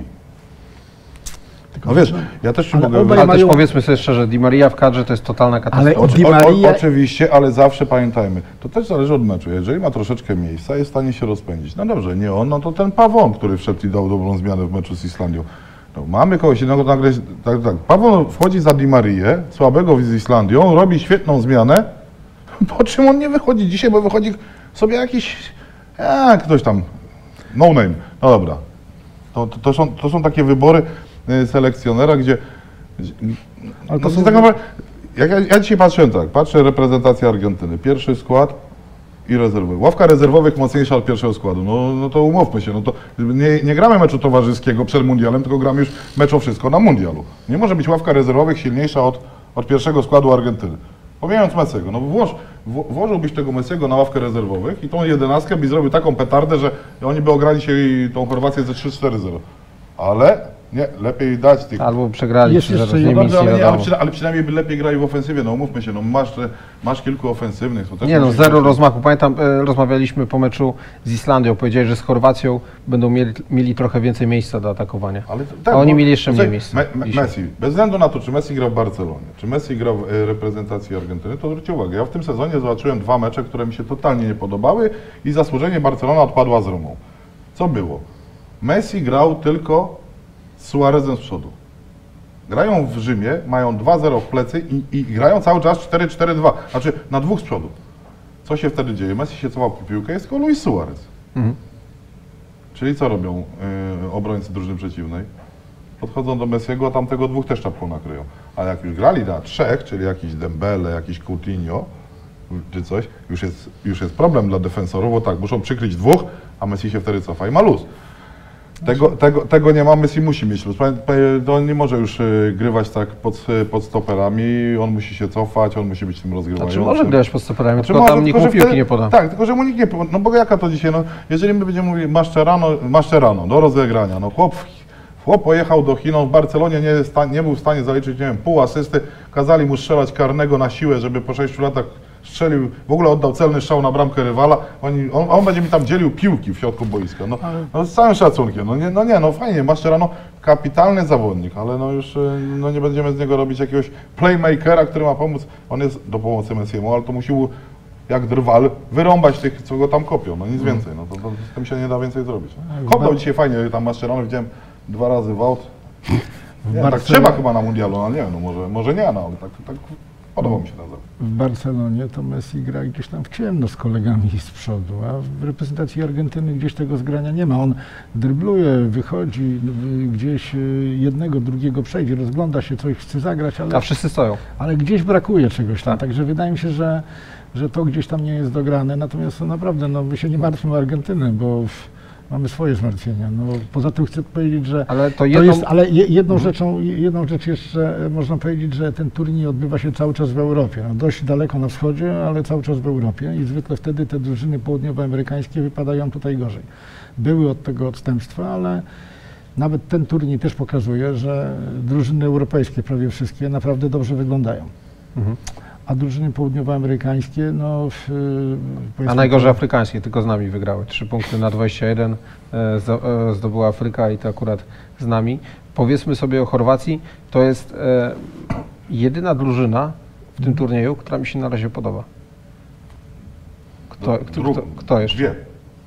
No wiesz, ja też ci Ale mogę... obaj Ale też mają- powiedzmy sobie szczerze, Di Maria w kadrze to jest totalna Ale katastrofa. Oczy, Di o, Maria- o, oczywiście, ale zawsze pamiętajmy, to też zależy od meczu. Jeżeli ma troszeczkę miejsca, jest w stanie się rozpędzić. No dobrze, nie on, no to ten Pawon, który wszedł i dał dobrą zmianę w meczu z Islandią. No, mamy kogoś jednego, nagle, tak, tak. Pawon wchodzi za Di Marię, słabego z Islandią, robi świetną zmianę, po czym on nie wychodzi dzisiaj, bo wychodzi sobie jakiś, a, ktoś tam, no name. No dobra, to, to, to, są, to są takie wybory y, selekcjonera, gdzie... Ale No to to są- tak naprawdę, jak ja, ja dzisiaj patrzyłem tak, patrzę reprezentacja Argentyny, pierwszy skład i rezerwy. Ławka rezerwowych mocniejsza od pierwszego składu, no, no to umówmy się, no to nie, nie gramy meczu towarzyskiego przed mundialem, tylko gramy już mecz o wszystko na mundialu. Nie może być ławka rezerwowych silniejsza od, od pierwszego składu Argentyny. Pomijając Messiego, no włoż, wło, włożyłbyś tego Messiego na ławkę rezerwowych i tą jedenastkę byś zrobił taką petardę, że oni by ograli się i tą Chorwację ze trzy cztery zero. Ale nie, lepiej dać tych... Albo przegrali Jest trzy zero, jeszcze nie jedna- wiem, nic Dobrze, nie ale, nie, ale, wiadomo. przyna, ale przynajmniej by lepiej grali w ofensywie, no umówmy się, no masz, e, masz kilku ofensywnych. To też Nie no, musi zero być- rozmachu. Pamiętam, e, rozmawialiśmy po meczu z Islandią, powiedzieli, że z Chorwacją będą mieli, mieli trochę więcej miejsca do atakowania. Ale to- A oni bo- mieli jeszcze słuchaj, mniej miejsca Me, me, dzisiaj. Messi, bez względu na to, czy Messi grał w Barcelonie, czy Messi grał w e, reprezentacji Argentyny, to zwróćcie uwagę, ja w tym sezonie zobaczyłem dwa mecze, które mi się totalnie nie podobały i zasłużenie Barcelona odpadła z Romą. Co było? Messi grał tylko z Suarezem z przodu. Grają w Rzymie, mają dwa zero w plecy i, i grają cały czas cztery cztery dwa, znaczy na dwóch z przodu. Co się wtedy dzieje? Messi się cofał po piłkę, jest tylko Luis Suarez. Mhm. Czyli co robią y, obrońcy drużyny przeciwnej? Podchodzą do Messiego, a tamtego dwóch też czapką nakryją. A jak już grali na trzech, czyli jakiś Dembele, jakiś Coutinho, czy coś, już jest, już jest problem dla defensorów, bo tak, muszą przykryć dwóch, a Messi się wtedy cofa i ma luz. Tego, tego, tego nie ma, Messi musi mieć luz. To on nie może już y, grywać tak pod, pod stoperami, on musi się cofać, on musi być tym rozgrywającym. Znaczy może grać pod stoperami, Znaczy tylko może, tam tylko, nikt mu że piłki wtedy- nie poda. Tak, tylko że mu nikt nie poda. No bo jaka to dzisiaj, no jeżeli my będziemy mówili Mascherano, Mascherano do rozegrania, no chłop, chłop pojechał do Chin, on w Barcelonie nie, jest, sta- nie był w stanie zaliczyć, nie wiem, pół asysty, kazali mu strzelać karnego na siłę, żeby po sześciu latach strzelił, w ogóle oddał celny strzał na bramkę rywala, Oni, on, on będzie mi tam dzielił piłki w środku boiska. No, no z całym szacunkiem, no nie, no nie, no fajnie, Mascherano, kapitalny zawodnik, ale no już y, no nie będziemy z niego robić jakiegoś playmakera, który ma pomóc, on jest do pomocy Messiemu, ale to musi mu, jak drwal, wyrąbać tych, co go tam kopią, no nic więcej, no to, to z tym się nie da więcej zrobić. Kopnął dzisiaj fajnie, tam Mascherano, widziałem dwa razy w aut. Nie, tak Barcelonie- trzeba chyba na mundialu, no nie wiem, no może, może nie, no ale tak, tak podoba mi się ten zawód. W Barcelonie to Messi gra gdzieś tam w ciemno z kolegami z przodu, a w reprezentacji Argentyny gdzieś tego zgrania nie ma. On drybluje, wychodzi, y, gdzieś y, jednego, drugiego przejdzie, rozgląda się, coś chce zagrać, ale, A wszyscy stoją. ale gdzieś brakuje czegoś tam. Tak. Także wydaje mi się, że, że to gdzieś tam nie jest dograne. Natomiast no, naprawdę, no, my się nie martwimy o Argentynę, bo w, mamy swoje zmartwienia. No, poza tym chcę powiedzieć, że Ale to to jedną... jest, ale je, jedną, rzeczą, jedną rzecz jeszcze e, można powiedzieć, że ten turniej odbywa się cały czas w Europie. No, dość daleko na wschodzie, ale cały czas w Europie i zwykle wtedy te drużyny południowoamerykańskie wypadają tutaj gorzej. Były od tego odstępstwa, ale nawet ten turniej też pokazuje, że drużyny europejskie, prawie wszystkie, naprawdę dobrze wyglądają. Mhm. A drużyny południowoamerykańskie, no... W, A powiedzmy najgorzej tak, afrykańskie, tylko z nami wygrały. Trzy punkty na dwadzieścia jeden e, zdo- e, zdobyła Afryka i to akurat z nami. Powiedzmy sobie o Chorwacji, to jest e, jedyna drużyna w tym turnieju, która mi się na razie podoba. Kto, kto, kto, kto jeszcze? Dwie. Y,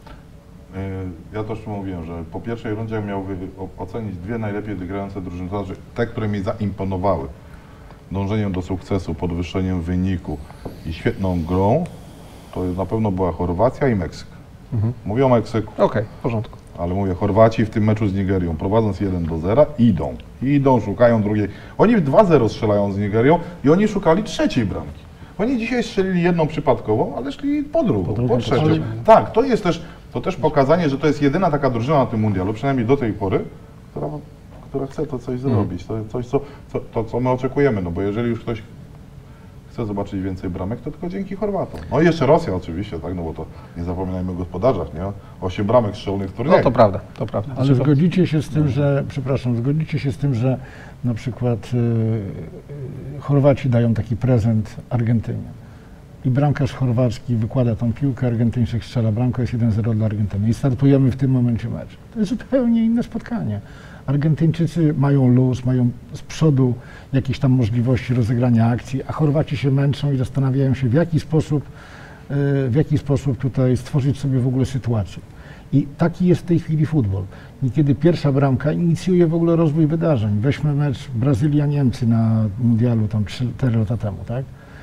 Ja też mówiłem, że po pierwszej rundzie miał wy- o- ocenić dwie najlepiej grające drużyny, to znaczy te, które mi zaimponowały dążeniem do sukcesu, podwyższeniem wyniku i świetną grą, to na pewno była Chorwacja i Meksyk. Mhm. Mówię o Meksyku, Okej, w porządku. ale mówię Chorwacji w tym meczu z Nigerią, prowadząc jeden do zera, idą, idą, szukają drugiej. Oni dwa zero strzelają z Nigerią i oni szukali trzeciej bramki. Oni dzisiaj strzelili jedną przypadkową, ale szli po drugą, po, Po drugą, po trzecią. trzecią. Tak, to jest też, to też pokazanie, że to jest jedyna taka drużyna na tym mundialu, przynajmniej do tej pory, która, która chce to coś zrobić, to coś, co, co, to, co my oczekujemy, no bo jeżeli już ktoś chce zobaczyć więcej bramek, to tylko dzięki Chorwatom. No i jeszcze Rosja oczywiście, tak, no bo to nie zapominajmy o gospodarzach, nie? Osiem bramek strzelonych w turnieju. No to prawda, to prawda. Ale zgodzicie się z tym, że, przepraszam, zgodzicie się z tym, że na przykład y, y, Chorwaci dają taki prezent Argentynie i bramkarz chorwacki wykłada tą piłkę, Argentyńczyk strzela bramkę, jest jeden zero dla Argentyny i startujemy w tym momencie mecz. To jest zupełnie inne spotkanie. Argentyńczycy mają luz, mają z przodu jakieś tam możliwości rozegrania akcji, a Chorwaci się męczą i zastanawiają się, w jaki sposób, y, w jaki sposób tutaj stworzyć sobie w ogóle sytuację. I taki jest w tej chwili futbol. Niekiedy pierwsza bramka inicjuje w ogóle rozwój wydarzeń. Weźmy mecz Brazylia-Niemcy na mundialu tam cztery lata temu, tak?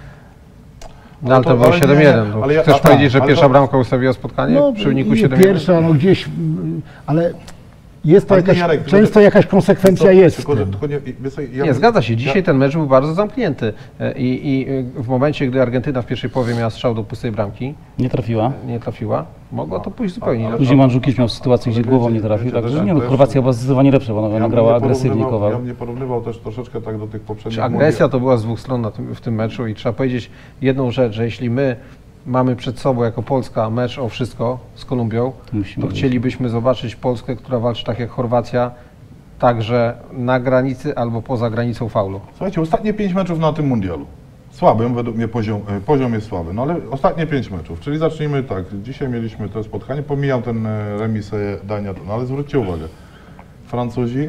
No ale to Ale było nie, siedem jeden. nie, ale ja- Chcesz a, powiedzieć, że ale pierwsza to- bramka ustawiła spotkanie przy wyniku nie siedem jeden? pierwsza, no gdzieś, mm, ale jest to Ale nie, jakaś, Jarek, tylko często że- jakaś konsekwencja To- jest. Tylko, w że, tym. tylko nie, wiesz co, ja, Nie, zgadza się. Dzisiaj ja, ten mecz był bardzo zamknięty E, i, i e, w momencie, gdy Argentyna w pierwszej połowie miała strzał do pustej bramki, Nie trafiła. nie trafiła, mogło to pójść zupełnie ale- inaczej. Później Mandzukiewicz miał sytuację, gdzie ale głową wiecie- nie trafił, wiecie, także też- nie no, też- Chorwacja była zdecydowanie lepsza, bo ona ja bym grała nie agresywnie, porównywał- Kowal. Ja bym nie porównywał też troszeczkę tak do tych poprzednich Czy agresja mundiali- to była z dwóch stron na tym, w tym meczu i trzeba powiedzieć jedną rzecz, że jeśli my mamy przed sobą jako Polska mecz o wszystko z Kolumbią, Musimy to być. chcielibyśmy zobaczyć Polskę, która walczy tak jak Chorwacja, także na granicy albo poza granicą faulu. Słuchajcie, ostatnie pięć meczów na tym mundialu. Słabym, według mnie poziom, e, poziom jest słaby, no ale ostatnie pięć meczów, czyli zacznijmy tak, dzisiaj mieliśmy to spotkanie, pomijam ten e, remis e, Dania, no ale zwróćcie uwagę, Francuzi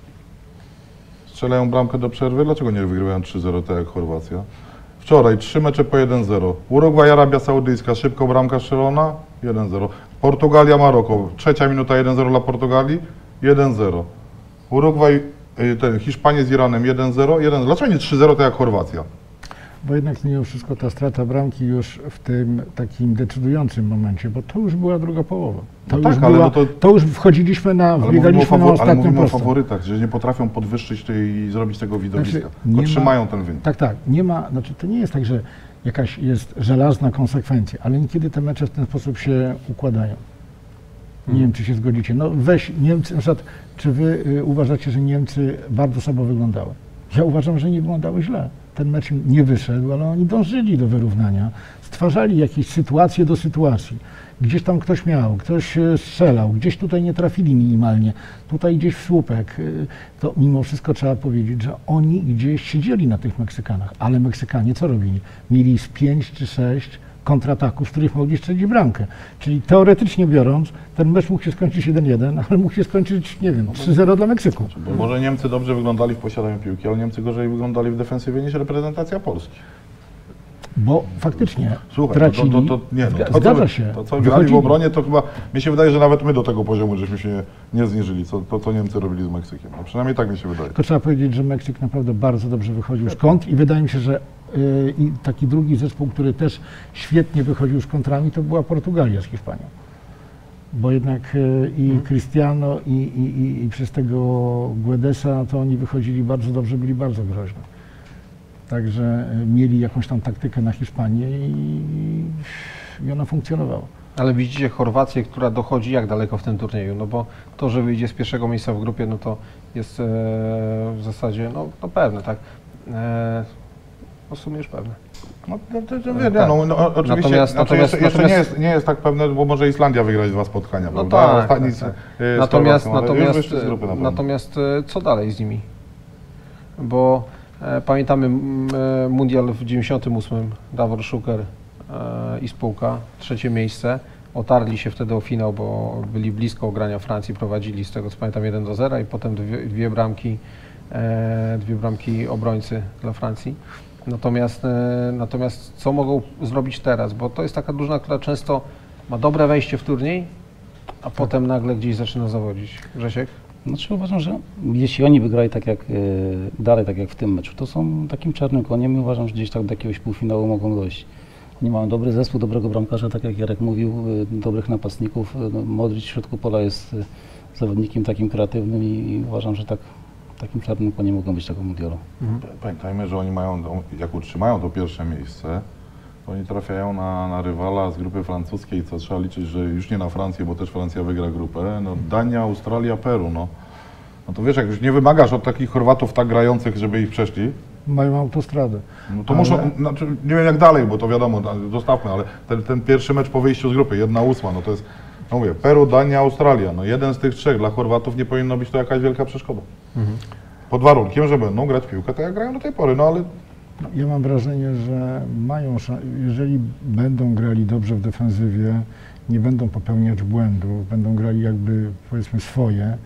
strzelają bramkę do przerwy, dlaczego nie wygrywają trzy zero tak jak Chorwacja? Wczoraj trzy mecze po jeden zero, Urugwaj, Arabia Saudyjska, szybko bramka strzelona, jeden zero. Portugalia, Maroko, trzecia minuta jeden zero dla Portugalii, jeden zero. Urugwaj, y, ten Hiszpanie z Iranem jeden zero, jeden zero. Dlaczego nie trzy zero tak jak Chorwacja? Bo jednak mimo wszystko ta strata bramki już w tym takim decydującym momencie, bo to już była druga połowa. To, No już, tak, ale była, no to- to już wchodziliśmy na, Ale mówimy, o wbiegaliśmy na fawo- ale ostatnią mówimy o prostą. faworytach, że nie potrafią podwyższyć tej, i zrobić tego widowiska, Znaczy, tylko nie ma- trzymają ten wynik. Tak, tak. Nie ma, znaczy to nie jest tak, że jakaś jest żelazna konsekwencja, ale niekiedy te mecze w ten sposób się układają. Nie wiem, czy się zgodzicie. No weź Niemcy, na przykład, czy wy y, uważacie, że Niemcy bardzo słabo wyglądały? Ja uważam, że nie wyglądały źle. Ten mecz im nie wyszedł, ale oni dążyli do wyrównania. Stwarzali jakieś sytuacje do sytuacji. Gdzieś tam ktoś miał, ktoś e, strzelał, gdzieś tutaj nie trafili minimalnie, tutaj gdzieś w słupek. Y, To mimo wszystko trzeba powiedzieć, że oni gdzieś siedzieli na tych Meksykanach, ale Meksykanie co robili? Mieli z pięć czy sześć kontrataków, z których mogli strzelić bramkę. Czyli teoretycznie biorąc, ten mecz mógł się skończyć jeden jeden, ale mógł się skończyć, nie wiem, trzy zero dla Meksyku. Bo może Niemcy dobrze wyglądali w posiadaniu piłki, ale Niemcy gorzej wyglądali w defensywie niż reprezentacja Polski. Bo faktycznie Słuchaj, tracili, to, to, to, nie, no, Zga- to, to, zgadza to, się, To, co grali w wychodzili. obronie, to chyba, mi się wydaje, że nawet my do tego poziomu żeśmy się nie zniżyli, co, to co Niemcy robili z Meksykiem. No, przynajmniej tak mi się wydaje. Tylko trzeba powiedzieć, że Meksyk naprawdę bardzo dobrze wychodził z kont i wydaje mi się, że y, i taki drugi zespół, który też świetnie wychodził z kontrami, to była Portugalia z Hiszpanią. Bo jednak y, i Cristiano i, i, i, i przez tego Guedesa to oni wychodzili bardzo dobrze, byli bardzo groźni. Także y, mieli jakąś tam taktykę na Hiszpanię i, i ona funkcjonowała. Ale widzicie Chorwację, która dochodzi jak daleko w tym turnieju, no bo to, że wyjdzie z pierwszego miejsca w grupie, no to jest e, w zasadzie no, no pewne, tak? E, no w sumie już pewne. No, to, to, to, No, wie, tak. no, no, oczywiście, Natomiast- znaczy, natomiast- jeszcze, jeszcze nie, natomiast- jest, nie jest tak pewne, bo może Islandia wygrać dwa spotkania, No prawda? tak, Ostatni tak, z- tak. z Natomiast, Chorwacją, ale już natomiast, wyszli z grupy na pewno. natomiast e, co dalej z nimi? Bo e, pamiętamy m, e, mundial w dziewięćdziesiątym ósmym, Davor Szuker e, i spółka, trzecie miejsce. Otarli się wtedy o finał, bo byli blisko grania Francji, prowadzili z tego co pamiętam jeden do zera i potem dwie, dwie bramki, e, dwie bramki obrońcy dla Francji. Natomiast, e, natomiast co mogą zrobić teraz? Bo to jest taka drużyna, która często ma dobre wejście w turniej, a potem nagle gdzieś zaczyna zawodzić. Grzesiek? Znaczy uważam, że jeśli oni wygrali tak jak, e, dalej tak jak w tym meczu, to są takim czarnym koniem i uważam, że gdzieś tak do jakiegoś półfinału mogą dojść. Oni mają dobry zespół, dobrego bramkarza, tak jak Jarek mówił, e, dobrych napastników. E, no, Modric w środku pola jest e, zawodnikiem takim kreatywnym i, i uważam, że tak, takim czarnym koniem mogą być tego mundialu. Pamiętajmy, że oni mają, jak utrzymają to pierwsze miejsce, to oni trafiają na, na rywala z grupy francuskiej, co trzeba liczyć, że już nie na Francję, bo też Francja wygra grupę, no Dania, Australia, Peru, no. No to wiesz, jak już nie wymagasz od takich Chorwatów tak grających, żeby ich przeszli, Mają autostradę. no to Ale- muszą, znaczy, nie wiem jak dalej, bo to wiadomo, zostawmy, ale ten, ten pierwszy mecz po wyjściu z grupy, jedna ósma, no to jest, no mówię, Peru, Dania, Australia, no jeden z tych trzech dla Chorwatów nie powinno być to jakaś wielka przeszkoda. Pod warunkiem, że będą grać w piłkę tak jak grają do tej pory, no ale Ja mam wrażenie, że mają szansę, jeżeli będą grali dobrze w defensywie, nie będą popełniać błędów, będą grali jakby powiedzmy swoje,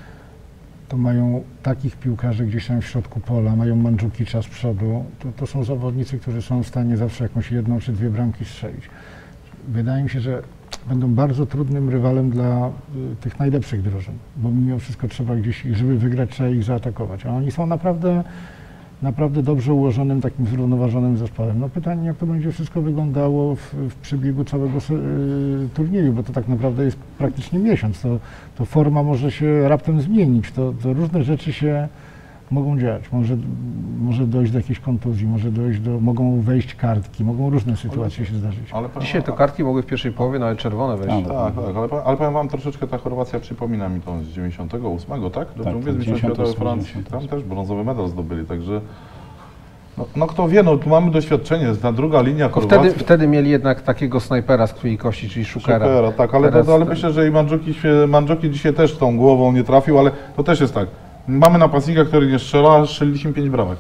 to mają takich piłkarzy gdzieś tam w środku pola, mają Mandżukicza z przodu, to, to są zawodnicy, którzy są w stanie zawsze jakąś jedną czy dwie bramki strzelić. Wydaje mi się, że będą bardzo trudnym rywalem dla y, tych najlepszych drużyn, bo mimo wszystko trzeba gdzieś, żeby wygrać, trzeba ich zaatakować, a oni są naprawdę naprawdę dobrze ułożonym, takim zrównoważonym zespołem. No pytanie, jak to będzie wszystko wyglądało w, w przebiegu całego se- y, turnieju, bo to tak naprawdę jest praktycznie miesiąc. To, to forma może się raptem zmienić, to, to różne rzeczy się mogą dziać. Może, może dojść do jakiejś kontuzji, może dojść do, mogą wejść kartki, mogą różne sytuacje się zdarzyć. ale Dzisiaj te kartki mogły w pierwszej połowie nawet czerwone wejść. Tak. Tak, tak, ale, ale powiem wam troszeczkę, ta Chorwacja przypomina mi tą z dziewięćdziesiątego ósmego, tak? Dobrze Tak, mówię, z tak, Mistrzostw Świata we dziewięćdziesiąty ósmy, Francji. dziewięćdziesiąty Tam też brązowy medal zdobyli, także no, no kto wie, no tu mamy doświadczenie, ta druga linia Tylko Chorwacji. wtedy, wtedy mieli jednak takiego snajpera z krwi kości, czyli Szukera. Szukera, tak, ale, Teraz to, ale ten- myślę, że i Mandżuki, się- Mandżuki dzisiaj też tą głową nie trafił, ale to też jest tak. Mamy napastnika, który nie strzela, strzeliliśmy pięć bramek.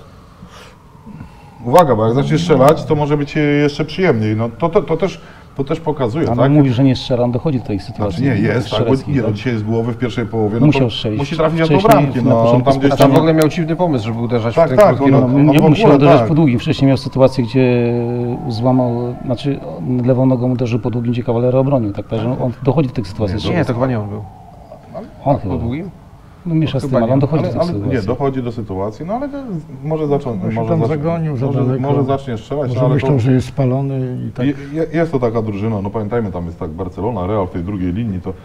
Uwaga, bo jak zacznie strzelać, to może być jeszcze przyjemniej. No to, to, to, też, to też pokazuje, Ale tak? mówi, że nie strzela, on dochodzi do tej sytuacji. Znaczy nie, jest, tak, bo strzeleckiej, nie, no, tak? dzisiaj z głowy w pierwszej połowie, no Musiał to strzelić. musi trafić na tą Wcześniej bramki, na no on początku tam gdzieś A tam... tam w ogóle miał dziwny pomysł, żeby uderzać Tak, w ten tak, krótki on- ruch. on- No, nie w ogóle, musiał uderzać tak. po długim. Wcześniej miał sytuację, gdzie złamał, znaczy lewą nogą uderzył po długim, gdzie Cavallero obronił. Tak, także on dochodzi do tych sytuacji. Nie, to chyba nie on był. on Po chyba. długim? No miesza z chyba tym, ale nie. on dochodzi Ale, do tych ale sytuacji. nie, dochodzi do sytuacji, no ale to może zacząć, On się może, tam zacznie- zagonił za może, daleko. może zacznie strzelać, Może no, ale myślał, to, że jest spalony i tak. je, je- jest to taka drużyna, no pamiętajmy, tam jest tak Barcelona, Real w tej drugiej linii, to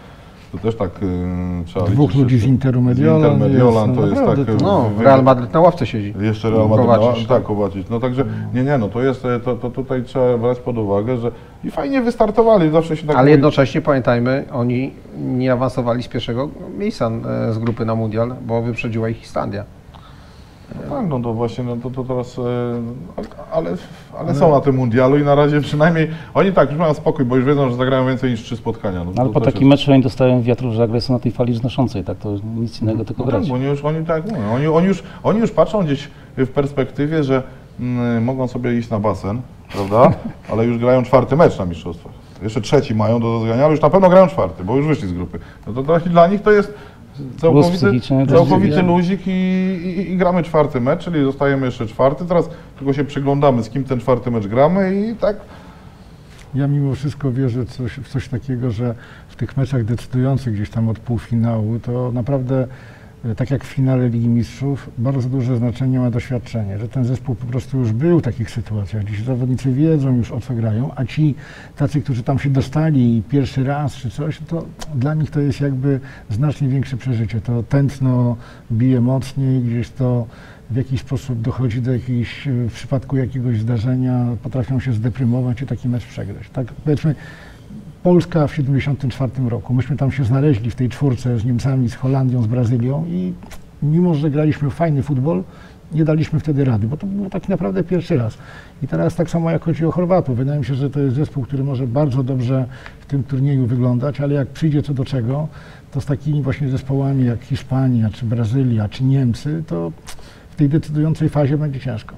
to też tak yy, trzeba Dwóch liczyć, ludzi że- z Interu Mediolan, z Inter Mediolan jest, to no jest naprawdę, tak... to- No, wy- Real Madryt na ławce siedzi. Jeszcze Real Madrid, Kowacic. no, tak, Kowacic. No także, nie, nie, no to jest, to, to tutaj trzeba brać pod uwagę, że i fajnie wystartowali, zawsze się tak Ale mówi. jednocześnie pamiętajmy, oni nie awansowali z pierwszego miejsca e, z grupy na mundial, bo wyprzedziła ich Islandia. No tak, no to właśnie, no to, to teraz, e, ale, ale są na tym mundialu i na razie przynajmniej, oni tak, już mają spokój, bo już wiedzą, że zagrają więcej niż trzy spotkania. No, Ale to po też takim jest- meczu oni dostają wiatru w żagle, są na tej fali wznoszącej, tak to nic innego, tylko No tak, grać. bo oni już, oni tak mówią, oni, oni, już, oni już patrzą gdzieś w perspektywie, że mm, mogą sobie iść na basen, prawda, ale już grają czwarty mecz na mistrzostwach. Jeszcze trzeci mają do rozegrania, ale już na pewno grają czwarty, bo już wyszli z grupy. No to, to dla nich to jest całkowity, psychiczny, całkowity rozdzielenie. luzik i, i, i gramy czwarty mecz, czyli zostajemy jeszcze czwarty. Teraz tylko się przyglądamy, z kim ten czwarty mecz gramy i tak. Ja mimo wszystko wierzę coś, w coś takiego, że w tych meczach decydujących gdzieś tam od półfinału, to naprawdę, e, tak jak w finale Ligi Mistrzów, bardzo duże znaczenie ma doświadczenie, że ten zespół po prostu już był w takich sytuacjach, gdzie zawodnicy wiedzą już o co grają, a ci tacy, którzy tam się dostali pierwszy raz czy coś, to dla nich to jest jakby znacznie większe przeżycie. To tętno bije mocniej, gdzieś to w jakiś sposób dochodzi do jakiejś, w przypadku jakiegoś zdarzenia, potrafią się zdeprymować i taki mecz przegrać. Tak powiedzmy, Polska w siedemdziesiątym czwartym roku, myśmy tam się znaleźli w tej czwórce z Niemcami, z Holandią, z Brazylią i mimo, że graliśmy w fajny futbol, nie daliśmy wtedy rady, bo to był taki naprawdę pierwszy raz. I teraz tak samo jak chodzi o Chorwatów, wydaje mi się, że to jest zespół, który może bardzo dobrze w tym turnieju wyglądać, ale jak przyjdzie co do czego, to z takimi właśnie zespołami jak Hiszpania, czy Brazylia, czy Niemcy, to w tej decydującej fazie będzie ciężko.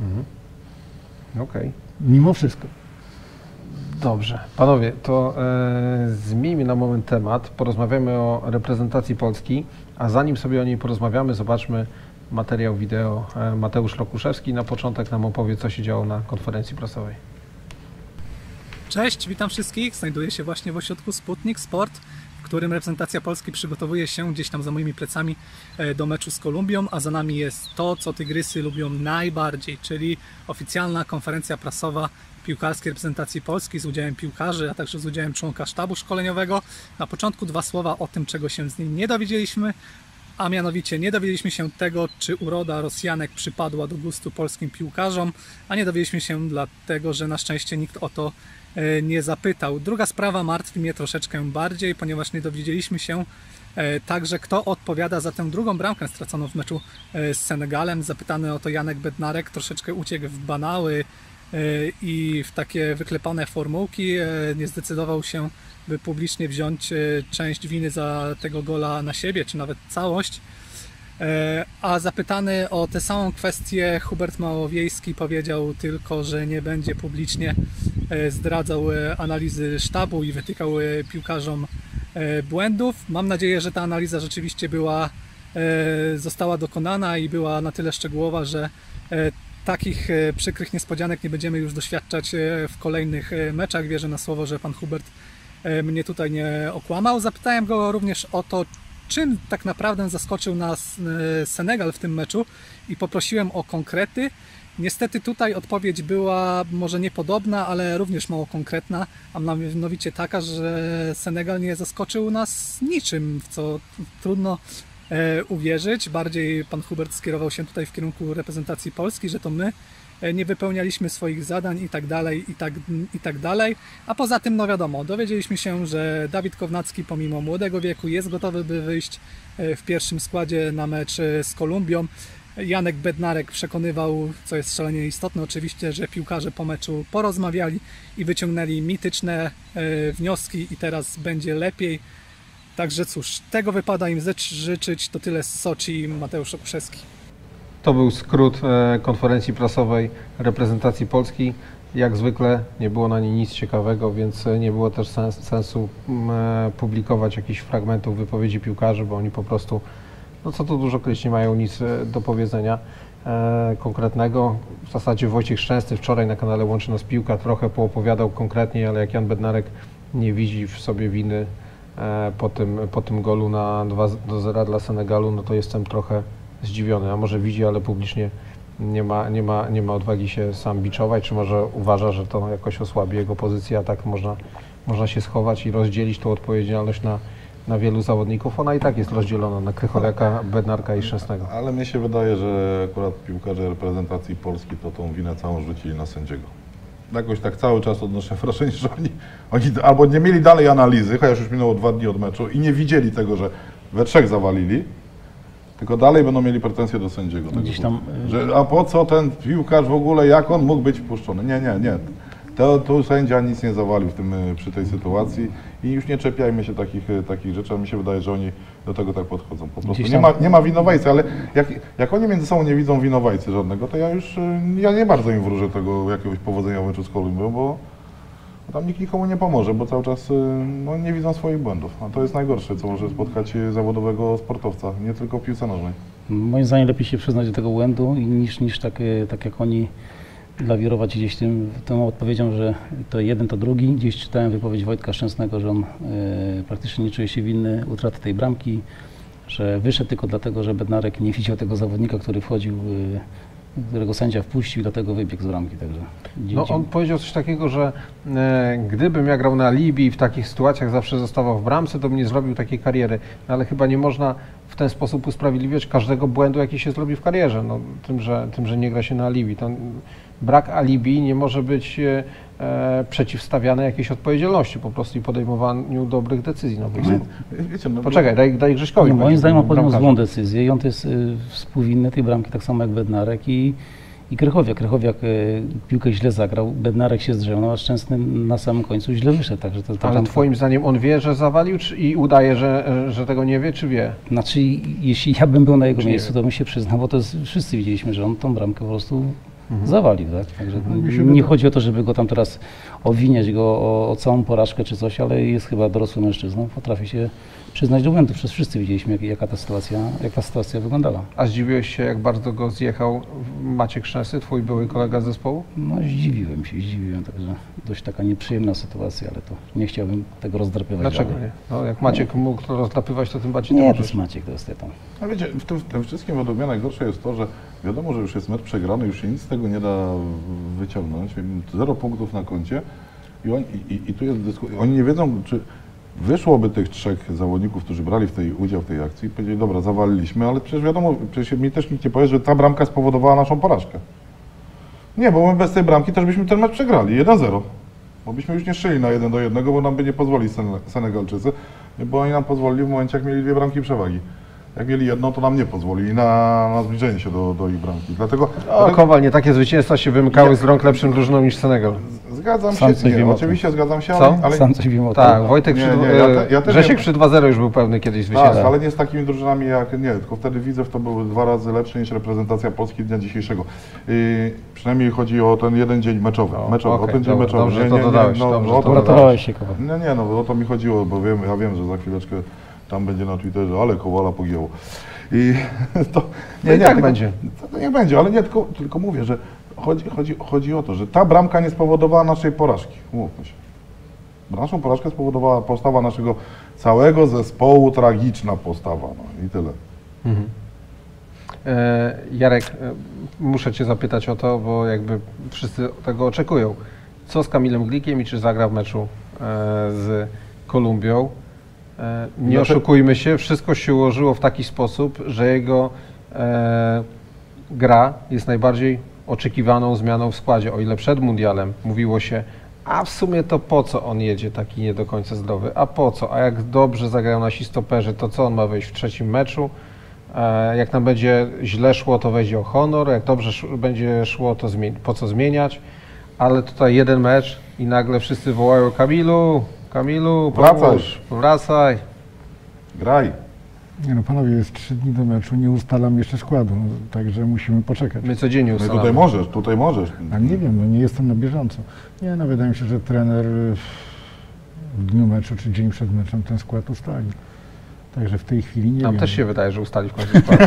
Okej. Mimo wszystko. Dobrze. Panowie, to e, zmieńmy na moment temat, porozmawiamy o reprezentacji Polski, a zanim sobie o niej porozmawiamy, zobaczmy materiał wideo. E, Mateusz Rokuszewski na początek nam opowie, co się działo na konferencji prasowej. Cześć, witam wszystkich. Znajduję się właśnie w ośrodku Sputnik Sport, w którym reprezentacja Polski przygotowuje się gdzieś tam za moimi plecami e, do meczu z Kolumbią, a za nami jest to, co Tygrysy lubią najbardziej, czyli oficjalna konferencja prasowa piłkarskiej reprezentacji Polski z udziałem piłkarzy, a także z udziałem członka sztabu szkoleniowego. Na początku dwa słowa o tym, czego się z niej nie dowiedzieliśmy, a mianowicie nie dowiedzieliśmy się tego, czy uroda Rosjanek przypadła do gustu polskim piłkarzom, a nie dowiedzieliśmy się dlatego, że na szczęście nikt o to e, nie zapytał. Druga sprawa martwi mnie troszeczkę bardziej, ponieważ nie dowiedzieliśmy się e, także, kto odpowiada za tę drugą bramkę straconą w meczu e, z Senegalem. Zapytany o to Janek Bednarek troszeczkę uciekł w banały e, i w takie wyklepane formułki. E, nie zdecydował się, by publicznie wziąć e, część winy za tego gola na siebie, czy nawet całość. E, A zapytany o tę samą kwestię Hubert Małowiejski powiedział tylko, że nie będzie publicznie e, zdradzał e, analizy sztabu i wytykał e, piłkarzom e, błędów. Mam nadzieję, że ta analiza rzeczywiście była, e, została dokonana i była na tyle szczegółowa, że e, takich e, przykrych niespodzianek nie będziemy już doświadczać e, w kolejnych e, meczach. Wierzę na słowo, że pan Hubert e, mnie tutaj nie okłamał. Zapytałem go również o to, czym tak naprawdę zaskoczył nas e, Senegal w tym meczu i poprosiłem o konkrety. Niestety tutaj odpowiedź była może niepodobna, ale również mało konkretna, a mianowicie taka, że Senegal nie zaskoczył nas niczym, w co trudno e, uwierzyć. Bardziej pan Hubert skierował się tutaj w kierunku reprezentacji Polski, że to my e, nie wypełnialiśmy swoich zadań i tak dalej, i tak, i tak dalej. A poza tym, no wiadomo, dowiedzieliśmy się, że Dawid Kownacki pomimo młodego wieku jest gotowy, by wyjść e, w pierwszym składzie na mecz e, z Kolumbią. Janek Bednarek przekonywał, co jest szalenie istotne oczywiście, że piłkarze po meczu porozmawiali i wyciągnęli mityczne e, wnioski i teraz będzie lepiej. Także cóż, tego wypada im życzyć. To tyle z Soczi, Mateusz Okuszewski. To był skrót e, konferencji prasowej reprezentacji Polski. Jak zwykle nie było na niej nic ciekawego, więc e, nie było też sens, sensu m, e, publikować jakichś fragmentów wypowiedzi piłkarzy, bo oni po prostu, no co tu dużo kryć, nie mają nic e, do powiedzenia e, konkretnego. W zasadzie Wojciech Szczęsny wczoraj na kanale Łączy Nas Piłka trochę poopowiadał konkretnie, ale jak Jan Bednarek nie widzi w sobie winy e, po, tym, po tym golu na dwa do zera dla Senegalu, no to jestem trochę zdziwiony, a może widzi, ale publicznie nie ma, nie ma, nie ma odwagi się sam biczować, czy może uważa, że to jakoś osłabi jego pozycję, a tak można, można się schować i rozdzielić tą odpowiedzialność na, na wielu zawodników. Ona i tak jest rozdzielona na Krychowiaka, Bednarka i Szczęsnego. Ale mnie się wydaje, że akurat piłkarze reprezentacji Polski to tą winę całą rzucili na sędziego. Jakoś tak cały czas odnoszę wrażenie, że oni, oni albo nie mieli dalej analizy, chociaż już minęło dwa dni od meczu i nie widzieli tego, że we trzech zawalili, tylko dalej będą mieli pretensje do sędziego. Tego Gdzieś tam, że, a po co ten piłkarz w ogóle, jak on mógł być wpuszczony? Nie, nie, nie. To, tu sędzia nic nie zawalił w tym, przy tej sytuacji i już nie czepiajmy się takich, takich rzeczy, a mi się wydaje, że oni do tego tak podchodzą. Po prostu nie ma, nie ma winowajcy, ale jak, jak oni między sobą nie widzą winowajcy żadnego, to ja już ja nie bardzo im wróżę tego jakiegoś powodzenia w meczu z Kolumbią, bo tam nikt nikomu nie pomoże, bo cały czas no, nie widzą swoich błędów. A to jest najgorsze, co może spotkać zawodowego sportowca, nie tylko w piłce nożnej. Moim zdaniem lepiej się przyznać do tego błędu niż, niż tak, tak jak oni lawirować gdzieś tym, tą odpowiedzią, że to jeden, to drugi. Gdzieś czytałem wypowiedź Wojtka Szczęsnego, że on y, praktycznie nie czuje się winny utraty tej bramki, że wyszedł tylko dlatego, że Bednarek nie widział tego zawodnika, który wchodził, y, którego sędzia wpuścił, dlatego wybiegł z bramki. Także no, on powiedział coś takiego, że e, gdybym ja grał na Libii w takich sytuacjach zawsze zostawał w bramce, to bym nie zrobił takiej kariery. No, ale chyba nie można w ten sposób usprawiedliwiać każdego błędu, jaki się zrobi w karierze. No, tym, że, tym, że nie gra się na Libii. To brak alibi nie może być e, przeciwstawiany jakiejś odpowiedzialności po prostu i podejmowaniu dobrych decyzji. No, no, wiecie, no, poczekaj, daj, daj Grześkowi. No, moim zdaniem on podjął bramkarza. złą decyzję i on to jest y, współwinny tej bramki, tak samo jak Bednarek i, i Krychowiak. Krychowiak y, piłkę źle zagrał, Bednarek się zdrzał, no, a Szczęsny na samym końcu źle wyszedł. Także to, to Ale tam, twoim zdaniem on wie, że zawalił czy, i udaje, że, że tego nie wie, czy wie? Znaczy, jeśli ja bym był na jego Czy nie miejscu, wiem. to bym się przyznał, bo to jest, wszyscy widzieliśmy, że on tą bramkę po prostu Mhm. zawalił, tak? Także mi się nie wydaje- chodzi o to, żeby go tam teraz obwiniać go o, o całą porażkę czy coś, ale jest chyba dorosłym mężczyzną, potrafi się przyznać do błędów. Przez wszyscy widzieliśmy, jak, jaka ta sytuacja, jak ta sytuacja wyglądała. A zdziwiłeś się, jak bardzo go zjechał Maciek Szczęsny, twój były kolega z zespołu? No zdziwiłem się, zdziwiłem, także dość taka nieprzyjemna sytuacja, ale to nie chciałbym tego rozdrapywać. Dlaczego dalej. nie? No, jak Maciek mógł to rozdrapywać, to tym bardziej Nie, ty to możesz. jest Maciek, to jest ja tam. No wiecie, w tym, w tym wszystkim według mnie najgorsze jest to, że wiadomo, że już jest mecz przegrany, już się nic z tego nie da wyciągnąć. Zero punktów na koncie i, on, i, i, i tu jest dyskusja. Oni nie wiedzą, czy wyszłoby tych trzech zawodników, którzy brali w tej udział w tej akcji i powiedzieli, dobra, zawaliliśmy, ale przecież wiadomo, przecież mi też nikt nie powie, że ta bramka spowodowała naszą porażkę. Nie, bo my bez tej bramki też byśmy ten mecz przegrali, jeden zero. Bo byśmy już nie szyli na jeden do jednego, bo nam by nie pozwolili Sen- Senegalczycy, bo oni nam pozwolili w momencie, jak mieli dwie bramki przewagi. Jak mieli jedną, to nam nie pozwolili na, na zbliżenie się do, do ich bramki. Dlatego, O, dlatego Kowal, nie takie zwycięstwa się wymykały z rąk lepszym drużynom niż Senegal. zgadzam Sam się, coś nie, wiem o oczywiście zgadzam się, Co? ale, ale Sam coś wiem o Tak, tym. Wojtek Nie, przy, nie, ja te- ja też Grzesiek nie- przy dwa zero już był pewny kiedyś tak, zwycięstwa. ale nie z takimi drużynami jak, nie, tylko wtedy Widzew to był dwa razy lepszy niż reprezentacja Polski dnia dzisiejszego. Yy, przynajmniej chodzi o ten jeden dzień meczowy, O, meczowy okej, o ten dzień dobra, meczowy. dobrze to dodałeś, dobrze o to to dodałeś. Uratowałeś się, Kowal. Nie, nie, no o to mi chodziło, bo wiem, ja wiem, że za chwileczkę tam będzie na Twitterze, ale Kowala pogięło. I to, No i tak tylko, będzie. To, to niech będzie, ale nie, tylko, tylko mówię, że chodzi, chodzi, chodzi o to, że ta bramka nie spowodowała naszej porażki. Umówmy się. Naszą porażkę spowodowała postawa naszego całego zespołu, tragiczna postawa, no i tyle. Mhm. E, Jarek, e, muszę Cię zapytać o to, bo jakby wszyscy tego oczekują. Co z Kamilem Glikiem i czy zagra w meczu e, z Kolumbią? E, nie Znaczy- oszukujmy się, wszystko się ułożyło w taki sposób, że jego e, gra jest najbardziej oczekiwaną zmianą w składzie. O ile przed mundialem mówiło się, a w sumie to po co on jedzie taki nie do końca zdrowy, a po co, a jak dobrze zagrają nasi stoperzy, to co on ma wejść w trzecim meczu? E, Jak nam będzie źle szło, to wejdzie o honor, jak dobrze sz- będzie szło, to zmieni- po co zmieniać, ale tutaj jeden mecz i nagle wszyscy wołają Kamilu, Kamilu, Wracaj. pomóż, wracaj. Graj. Nie no panowie, jest trzy dni do meczu, nie ustalam jeszcze składu, no, także musimy poczekać. My codziennie No i ustalamy. tutaj możesz, tutaj możesz. A nie wiem, no nie jestem na bieżąco. Nie no, wydaje mi się, że trener w dniu meczu czy dzień przed meczem ten skład ustali. Także w tej chwili nie Nam wiem. też się wydaje, że ustali w końcu skład.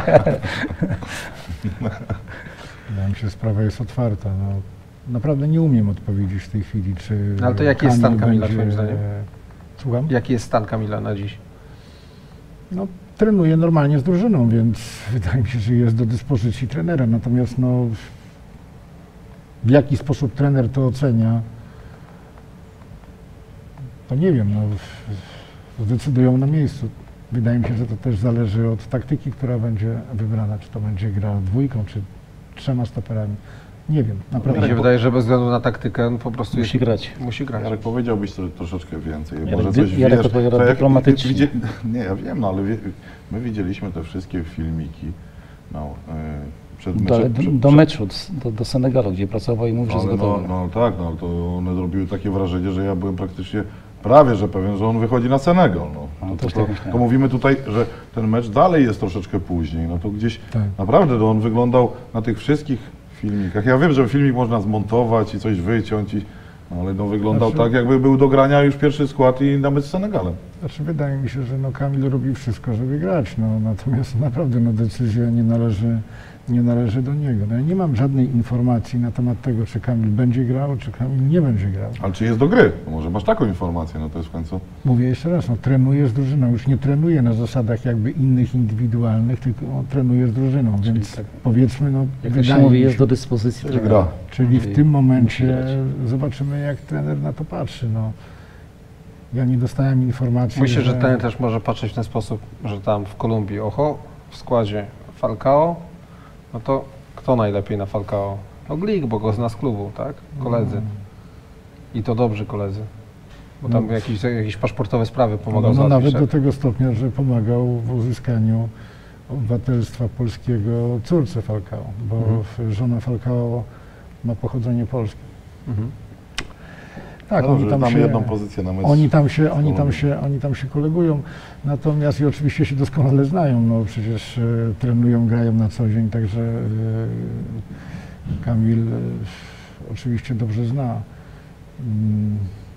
Wydaje mi się, że sprawa jest otwarta. No, naprawdę nie umiem odpowiedzieć w tej chwili, czy No ale to jaki jest Kamil stan Kamila, będzie- twoim zdaniem? Słucham? Jaki jest stan Kamila na dziś? No, trenuje normalnie z drużyną, więc wydaje mi się, że jest do dyspozycji trenera. Natomiast no, w jaki sposób trener to ocenia, to nie wiem. No, zdecydują na miejscu. Wydaje mi się, że to też zależy od taktyki, która będzie wybrana, czy to będzie gra dwójką, czy trzema stoperami. Nie wiem, Mi naprawdę. się wydaje, że bez względu na taktykę on po prostu Musi jest, grać. musi grać. Jarek, powiedziałbyś to, troszeczkę więcej. Jarek, Może dy- coś Jarek wiesz, odpowiada to jak- dyplomatycznie. widzie- Nie, ja wiem, no ale wie, my widzieliśmy te wszystkie filmiki no, e, przed Do, meczem. do, przed- do przed- meczu, do, do Senegalu, gdzie pracował i mówi, że jest ale no, gotowy. no tak, no to one zrobiły takie wrażenie, że ja byłem praktycznie prawie, że pewien, że on wychodzi na Senegal. No. No, To, też to, tak to, myślałem. to mówimy tutaj, że ten mecz dalej jest troszeczkę później. No to gdzieś Tak. naprawdę to on wyglądał na tych wszystkich filmikach. Ja wiem, że filmik można zmontować i coś wyciąć, i, no, ale no, wyglądał Znaczy- tak, jakby był do grania już pierwszy skład i na mecz z Senegalem. Znaczy, wydaje mi się, że no Kamil robi wszystko, żeby grać, no, natomiast naprawdę no, decyzja nie należy, nie należy do niego. No, ja nie mam żadnej informacji na temat tego, czy Kamil będzie grał, czy Kamil nie będzie grał. Ale czy jest do gry? No może masz taką informację, no to jest w końcu. Mówię jeszcze raz, no, trenuje z drużyną, już nie trenuje na zasadach jakby innych indywidualnych, tylko on trenuje z drużyną, więc tak. powiedzmy, no Jak to się wydaje mówi, mi jest się, do dyspozycji Czyli trenera. gra. czyli w Czyli tym musi momencie grać. zobaczymy, jak trener na to patrzy. No. Ja nie dostałem informacji, Myślę, że ten też może patrzeć w ten sposób, że tam w Kolumbii, oho, w składzie Falcao, no to kto najlepiej na Falcao? No Glik, bo go zna z klubu, tak? Koledzy. I to dobrzy koledzy. Bo tam No. jakieś, jakieś paszportowe sprawy pomagał No, załatwić. nawet tak? do tego stopnia, że pomagał w uzyskaniu obywatelstwa polskiego córce Falcao, bo Mhm. żona Falcao ma pochodzenie polskie. Mhm. Tak, Dobrze, oni tam mamy się, jedną pozycję na mecz. oni tam się, oni tam Kolumbii. się, oni tam się kolegują, natomiast i oczywiście się doskonale znają, no przecież e, trenują, grają na co dzień, także e, Kamil e, oczywiście dobrze zna mm,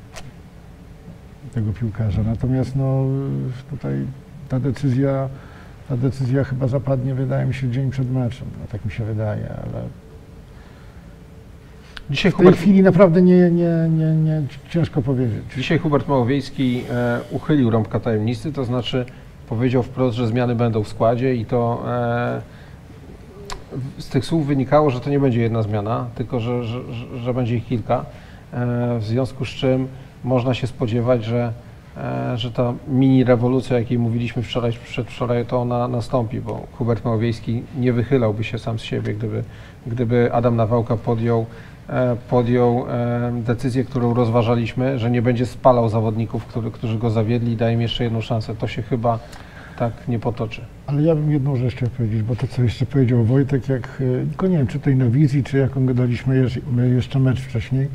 tego piłkarza, natomiast no tutaj ta decyzja, ta decyzja chyba zapadnie, wydaje mi się, dzień przed meczem, no, tak mi się wydaje, ale Dzisiaj w tej Hubert, chwili naprawdę nie, nie, nie, nie ciężko powiedzieć. dzisiaj Hubert Małowiejski e, uchylił rąbka tajemnicy, to znaczy powiedział wprost, że zmiany będą w składzie i to e, z tych słów wynikało, że to nie będzie jedna zmiana, tylko że, że, że, że będzie ich kilka, e, w związku z czym można się spodziewać, że, e, że ta mini rewolucja, o jakiej mówiliśmy wczoraj, przedwczoraj, to ona nastąpi, bo Hubert Małowiejski nie wychylałby się sam z siebie, gdyby, gdyby Adam Nawałka podjął e, podjął e, decyzję, którą rozważaliśmy, że nie będzie spalał zawodników, który, którzy go zawiedli i daje im jeszcze jedną szansę. To się chyba tak nie potoczy. Ale ja bym jedną rzecz chciał powiedzieć, bo to, co jeszcze powiedział Wojtek, jak, e, tylko nie wiem, czy tutaj na wizji, czy jak oglądaliśmy jeż- my jeszcze mecz wcześniej,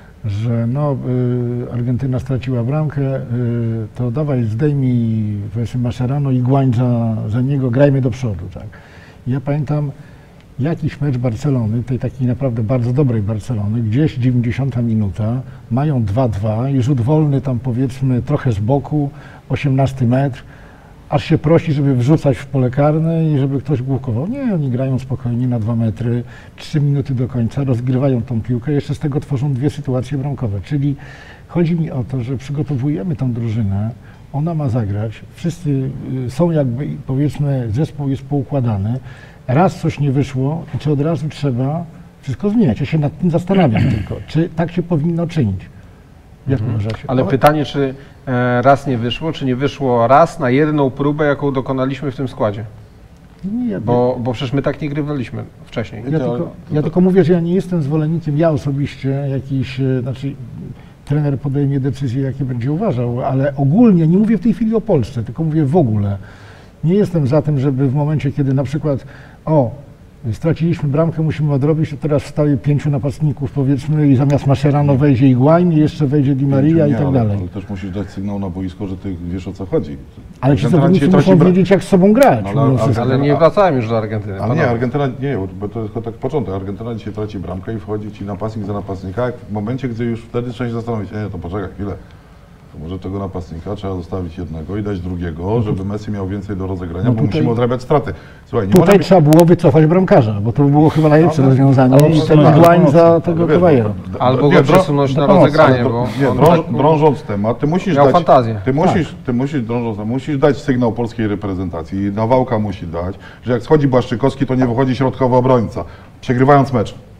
że no, y, Argentyna straciła bramkę, y, to dawaj zdejmij powiedzmy Mascherano i Guań za, za niego, grajmy do przodu. Tak. I ja pamiętam jakiś mecz Barcelony, tej takiej naprawdę bardzo dobrej Barcelony, gdzieś dziewięćdziesiąta minuta, mają dwa dwa i rzut wolny tam powiedzmy trochę z boku, osiemnasty metr, aż się prosi, żeby wrzucać w pole karne i żeby ktoś blokował. Nie, oni grają spokojnie na dwa metry, trzy minuty do końca, rozgrywają tą piłkę, jeszcze z tego tworzą dwie sytuacje bramkowe. Czyli chodzi mi o to, że przygotowujemy tą drużynę, ona ma zagrać, wszyscy y, są jakby, powiedzmy, zespół jest poukładany, raz coś nie wyszło i czy od razu trzeba wszystko zmieniać. Ja się nad tym zastanawiam tylko, czy tak się powinno czynić. Jak uważacie? Ale No, pytanie, czy e, raz nie wyszło, czy nie wyszło raz na jedną próbę, jaką dokonaliśmy w tym składzie? nie, ja, Bo, bo przecież my tak nie grywaliśmy wcześniej. Ja tylko, ja tylko mówię, że ja nie jestem zwolennikiem, ja osobiście, jakiś, e, znaczy trener podejmie decyzję, jakie będzie uważał, ale ogólnie, nie mówię w tej chwili o Polsce, tylko mówię w ogóle. Nie jestem za tym, żeby w momencie, kiedy na przykład, o, straciliśmy bramkę, musimy odrobić, to teraz wstaje pięciu napastników, powiedzmy, i zamiast Mascherano wejdzie Higuaín, i jeszcze wejdzie Di Maria i Nie, tak ale, dalej. ale też musisz dać sygnał na boisko, że ty wiesz, o co chodzi. Ale ci Argentyna zawodnicy dzisiaj traci muszą bra- wiedzieć, jak z sobą grać. No, mimo ale- wszystko. Ale nie wracałem już do Argentyny. Ale nie, panowie. Argentyna nie, bo to jest tylko tak początek. Argentyna dzisiaj traci bramkę i wchodzi ci napastnik za napastnika. Jak w momencie, gdy już wtedy trzeba się zastanowić, nie, to poczekaj chwilę. To może tego napastnika trzeba zostawić jednego i dać drugiego, żeby Messi miał więcej do rozegrania, No bo tutaj- musimy odrabiać straty. Słuchaj, nie może Tutaj być... trzeba było wycofać bramkarza, bo to by było chyba najlepsze Ale- rozwiązanie ale- i ten ale- Higuaín ale- za ale tego wiesz, Caballero. no, Albo nie, go drą- przesunąć na do pomocy. rozegranie, ale bo dro- nie, on drąż, tak- drążąc temat, ty musisz miał dać, fantazję. Ty musisz, ty musisz, drążąc temat, musisz dać sygnał polskiej reprezentacji, Nawałka musi dać, że jak schodzi Błaszczykowski, to nie wychodzi środkowy obrońca, przegrywając mecz.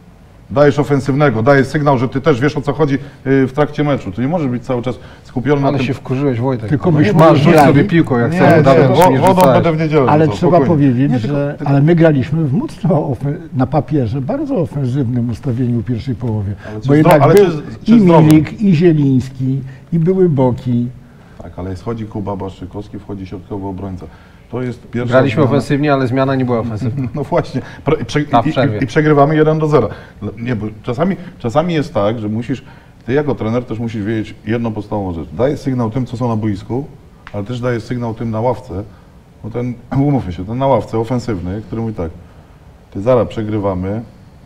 dajesz ofensywnego, dajesz sygnał, że ty też wiesz, o co chodzi y, w trakcie meczu. Tu nie możesz być cały czas skupiony na Ale tym... się wkurzyłeś, Wojtek. Tylko No byśmy nie masz, rzuć grali. sobie piłką, jak Nie, chcesz, nie, dawaj, wo- nie wodą rzucałeś. będę w niedzielę. Ale no co, trzeba spokojnie. powiedzieć, Nie, tylko- że tylko- ale my graliśmy w mocno ofe- na papierze bardzo ofensywnym ustawieniu w pierwszej połowie. Ale czy Bo zdro- jednak ale był czy- czy i zdrowy? Milik, i Zieliński, i były boki. Tak, ale schodzi Kuba Błaszczykowski, wchodzi środkowy obrońca. To jest pierwsza Graliśmy zmiana. ofensywnie, ale zmiana nie była ofensywna. No właśnie. Pro- i, prze, Na i, przerwie. i, I przegrywamy jeden do zera. Nie, bo czasami, czasami jest tak, że musisz, ty jako trener też musisz wiedzieć jedną podstawową rzecz. Dajesz sygnał tym, co są na boisku, ale też dajesz sygnał tym na ławce, bo ten, umówmy się, ten na ławce ofensywny, który mówi tak, ty zaraz przegrywamy,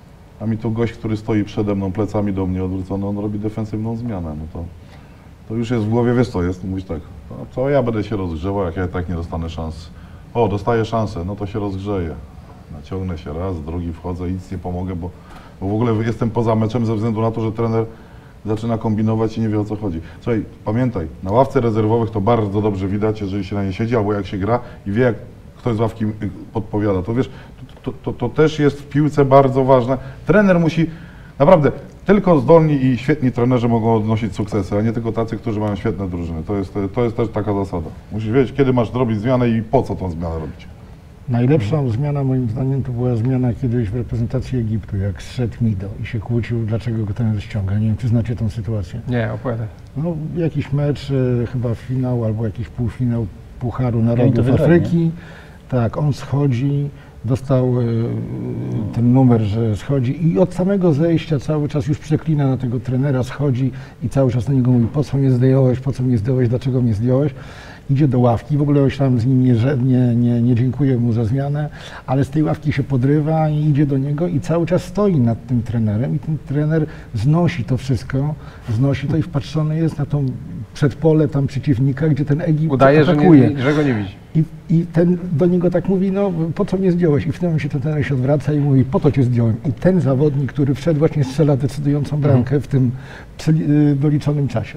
a mi tu gość, który stoi przede mną, plecami do mnie odwrócony, on robi defensywną zmianę, no to, to już jest w głowie, wiesz co jest, mówisz tak, no, to ja będę się rozgrzewał, jak ja i tak nie dostanę szans. O, dostaję szansę, no to się rozgrzeję. Naciągnę się raz, drugi wchodzę i nic nie pomogę, bo, bo w ogóle jestem poza meczem ze względu na to, że trener zaczyna kombinować i nie wie, o co chodzi. Słuchaj, pamiętaj, na ławce rezerwowych to bardzo dobrze widać, jeżeli się na niej siedzi, albo jak się gra i wie, jak ktoś z ławki podpowiada. To wiesz, to, to, to też jest w piłce bardzo ważne. Trener musi, naprawdę, tylko zdolni i świetni trenerzy mogą odnosić sukcesy, a nie tylko tacy, którzy mają świetne drużyny. To jest, to jest też taka zasada. Musisz wiedzieć, kiedy masz zrobić zmianę i po co tą zmianę robić. Najlepsza zmiana moim zdaniem to była zmiana kiedyś w reprezentacji Egiptu, jak zszedł Mido i się kłócił, dlaczego go ten ściąga. Nie wiem, czy znacie tą sytuację. Nie, opowiadaj. No, jakiś mecz, e, chyba finał albo jakiś półfinał Pucharu to Narodów wygrali, Afryki. Tak, on schodzi, dostał e, ten numer, że schodzi i od samego zejścia cały czas już przeklina na tego trenera, schodzi i cały czas do niego mówi, po co mnie zdjąłeś, po co mnie zdjąłeś, dlaczego mnie zdjąłeś. Idzie do ławki, w ogóle już tam z nim nie, nie, nie, nie dziękuję mu za zmianę, ale z tej ławki się podrywa i idzie do niego i cały czas stoi nad tym trenerem i ten trener znosi to wszystko, znosi to i wpatrzony jest na tą przedpole tam przeciwnika, gdzie ten Egipt Udaje, że, atakuje. nie, że go nie widzi. I, I ten do niego tak mówi, no po co mnie zdjąłeś? I w tym momencie ten trener się odwraca i mówi, po to cię zdjąłem. I ten zawodnik, który wszedł, właśnie strzela decydującą bramkę w tym przeli- doliczonym czasie.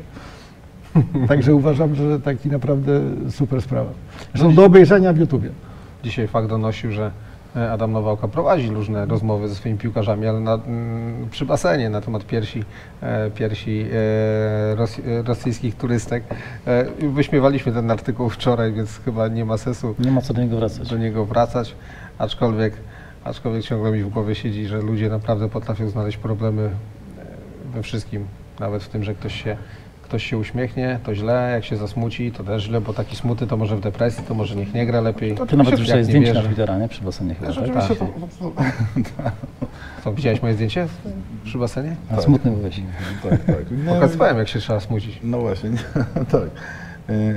Także uważam, że taki naprawdę super sprawa. Są do obejrzenia w YouTubie. Dzisiaj fakt donosił, że Adam Nawałka prowadzi różne rozmowy ze swoimi piłkarzami, ale na, mm, przy basenie na temat piersi, e, piersi e, Ros, rosyjskich turystek. E, wyśmiewaliśmy ten artykuł wczoraj, więc chyba nie ma sensu Nie ma co do niego wracać. do niego wracać, aczkolwiek, aczkolwiek ciągle mi w głowie siedzi, że ludzie naprawdę potrafią znaleźć problemy we wszystkim, nawet w tym, że ktoś się Ktoś się uśmiechnie, to źle, jak się zasmuci, to też źle, bo taki smuty to może w depresji, to może niech nie gra lepiej. Ty nawet Jak wrzucałeś nie zdjęcie na wierzy. Twittera, nie? Przy basenie chyba, tak? Rzeczywiście to, to, Co, widziałeś moje zdjęcie przy basenie? A smutny byłeś. tak, tak. Nie, Pokazywałem, jak się trzeba smucić. No właśnie, tak. E,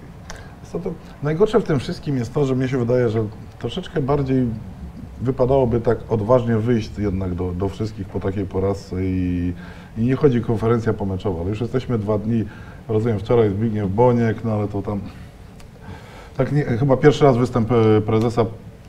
Co to, najgorsze w tym wszystkim jest to, że mnie się wydaje, że troszeczkę bardziej wypadałoby tak odważnie wyjść jednak do, do wszystkich po takiej porażce i, i nie chodzi konferencja pomeczowa, ale już jesteśmy dwa dni, rozumiem, wczoraj Zbigniew Boniek, no ale to tam, tak nie, chyba pierwszy raz występ e, prezesa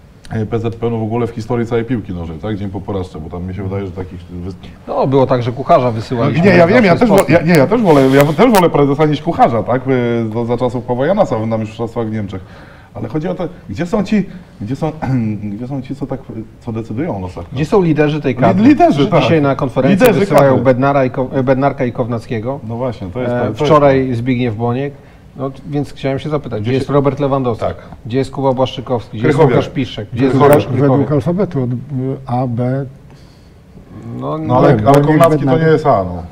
P Z P N u w ogóle w historii całej piłki nożnej, tak, dzień po porażce, bo tam mi się wydaje, że takich występów... No, było tak, że kucharza wysyłaliśmy. Nie, ja wiem, ja zawsze też, wo- sposób. ja, nie, ja też wolę, ja też wolę prezesa niż kucharza, tak, y, za, za czasów Pawła Janasa na mistrzostwach w Niemczech. Ale chodzi o to, gdzie są ci, gdzie są, gdzie są ci, co tak, co decydują o losach. Gdzie są liderzy tej kadry? Liderzy, tak. Dzisiaj na konferencji Liderzy wysyłają kadry. Bednara i Ko- Bednarka i Kownackiego. No właśnie, to jest... E, To jest Wczoraj Zbigniew Boniek. No, więc chciałem się zapytać, gdzie Gdzie jest się- Robert Lewandowski? Tak. Gdzie jest Kuba Błaszczykowski? Gdzie jest Krychowiak. Łukasz Piszczek? Gdzie jest Krychowiak. Łukasz Krychowiak? Według alfabetu od y, A, B. No, No ale, Nie, ale Boniek, Kownacki to Bednarek. nie jest A, no.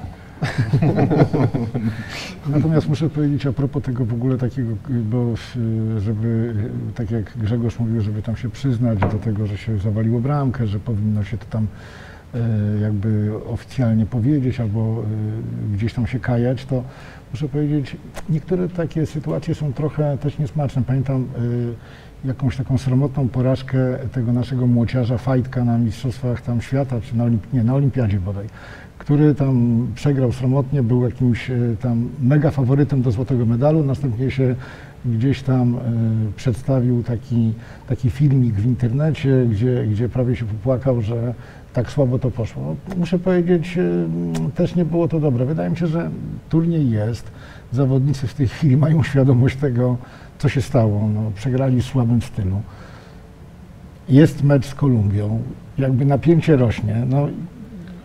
Natomiast muszę powiedzieć a propos tego w ogóle takiego, bo y, żeby, y, tak jak Grzegorz mówił, żeby tam się przyznać do tego, że się zawaliło bramkę, że powinno się to tam y, jakby oficjalnie powiedzieć albo y, gdzieś tam się kajać, to muszę powiedzieć, niektóre takie sytuacje są trochę też niesmaczne. Pamiętam y, jakąś taką sromotną porażkę tego naszego młociarza Fajtka na Mistrzostwach tam Świata, czy na, Olimp- nie, na Olimpiadzie bodaj, który tam przegrał sromotnie, był jakimś e, tam mega faworytem do złotego medalu, następnie się gdzieś tam e, przedstawił taki, taki filmik w internecie, gdzie, gdzie prawie się popłakał, że tak słabo to poszło. No, muszę powiedzieć, e, też nie było to dobre. Wydaje mi się, że turniej jest, zawodnicy w tej chwili mają świadomość tego, co się stało. No, przegrali w słabym stylu. Jest mecz z Kolumbią, jakby napięcie rośnie. No,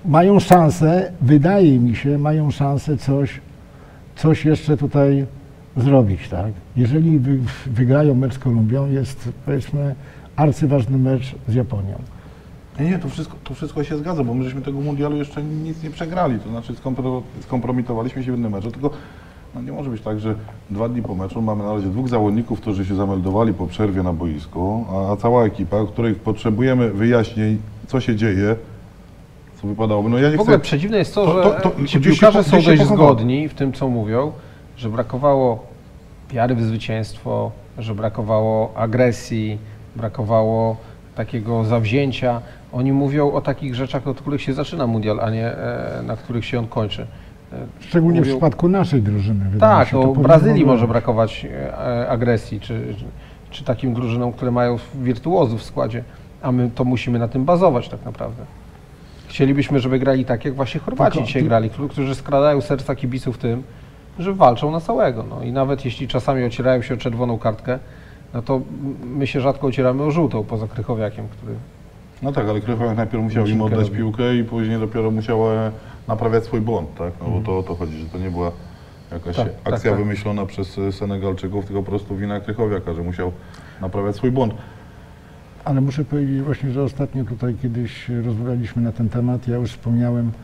mają szansę, wydaje mi się, mają szansę coś, coś jeszcze tutaj zrobić, tak? Jeżeli wy, wygrają mecz z Kolumbią, jest, powiedzmy, arcyważny mecz z Japonią. Nie, nie, to wszystko, to wszystko się zgadza, bo my żeśmy tego mundialu jeszcze nic nie przegrali, to znaczy skompro, skompromitowaliśmy się w jednym meczu, tylko no nie może być tak, że dwa dni po meczu mamy na razie dwóch zawodników, którzy się zameldowali po przerwie na boisku, a, a cała ekipa, której potrzebujemy wyjaśnień, co się dzieje, co wypadałoby. No ja nie W ogóle chcę... przedziwne jest to, To- że to- to- ci gdzieś się piłkarze po- są gdzieś się dość pochowało. zgodni w tym, co mówią, że brakowało wiary w zwycięstwo, że brakowało agresji, brakowało takiego zawzięcia. Oni mówią o takich rzeczach, od których się zaczyna mundial, a nie e, na których się on kończy. E, Szczególnie w mówią- przypadku naszej drużyny. wydaje mi Tak, się, no, to w powinno Brazylii być. może brakować e, agresji, czy, czy, czy takim drużynom, które mają wirtuozów w składzie, a my to musimy na tym bazować tak naprawdę. Chcielibyśmy, żeby grali tak, jak właśnie Chorwaci Tylko- dzisiaj grali, którzy- którzy skradają serca kibiców tym, że walczą na całego. No. I nawet jeśli czasami ocierają się o czerwoną kartkę, no to my się rzadko ocieramy o żółtą, poza Krychowiakiem, który... No tak, ale Krychowiak najpierw musiał im Dziękuję oddać robi. piłkę i później dopiero musiał e, naprawiać swój błąd, tak? No bo to o to chodzi, że to nie była jakaś Tak, tak, akcja tak. wymyślona przez e, Senegalczyków, tylko po prostu wina Krychowiaka, że musiał naprawiać swój błąd. Ale muszę powiedzieć właśnie, że ostatnio tutaj kiedyś rozmawialiśmy na ten temat, ja już wspomniałem,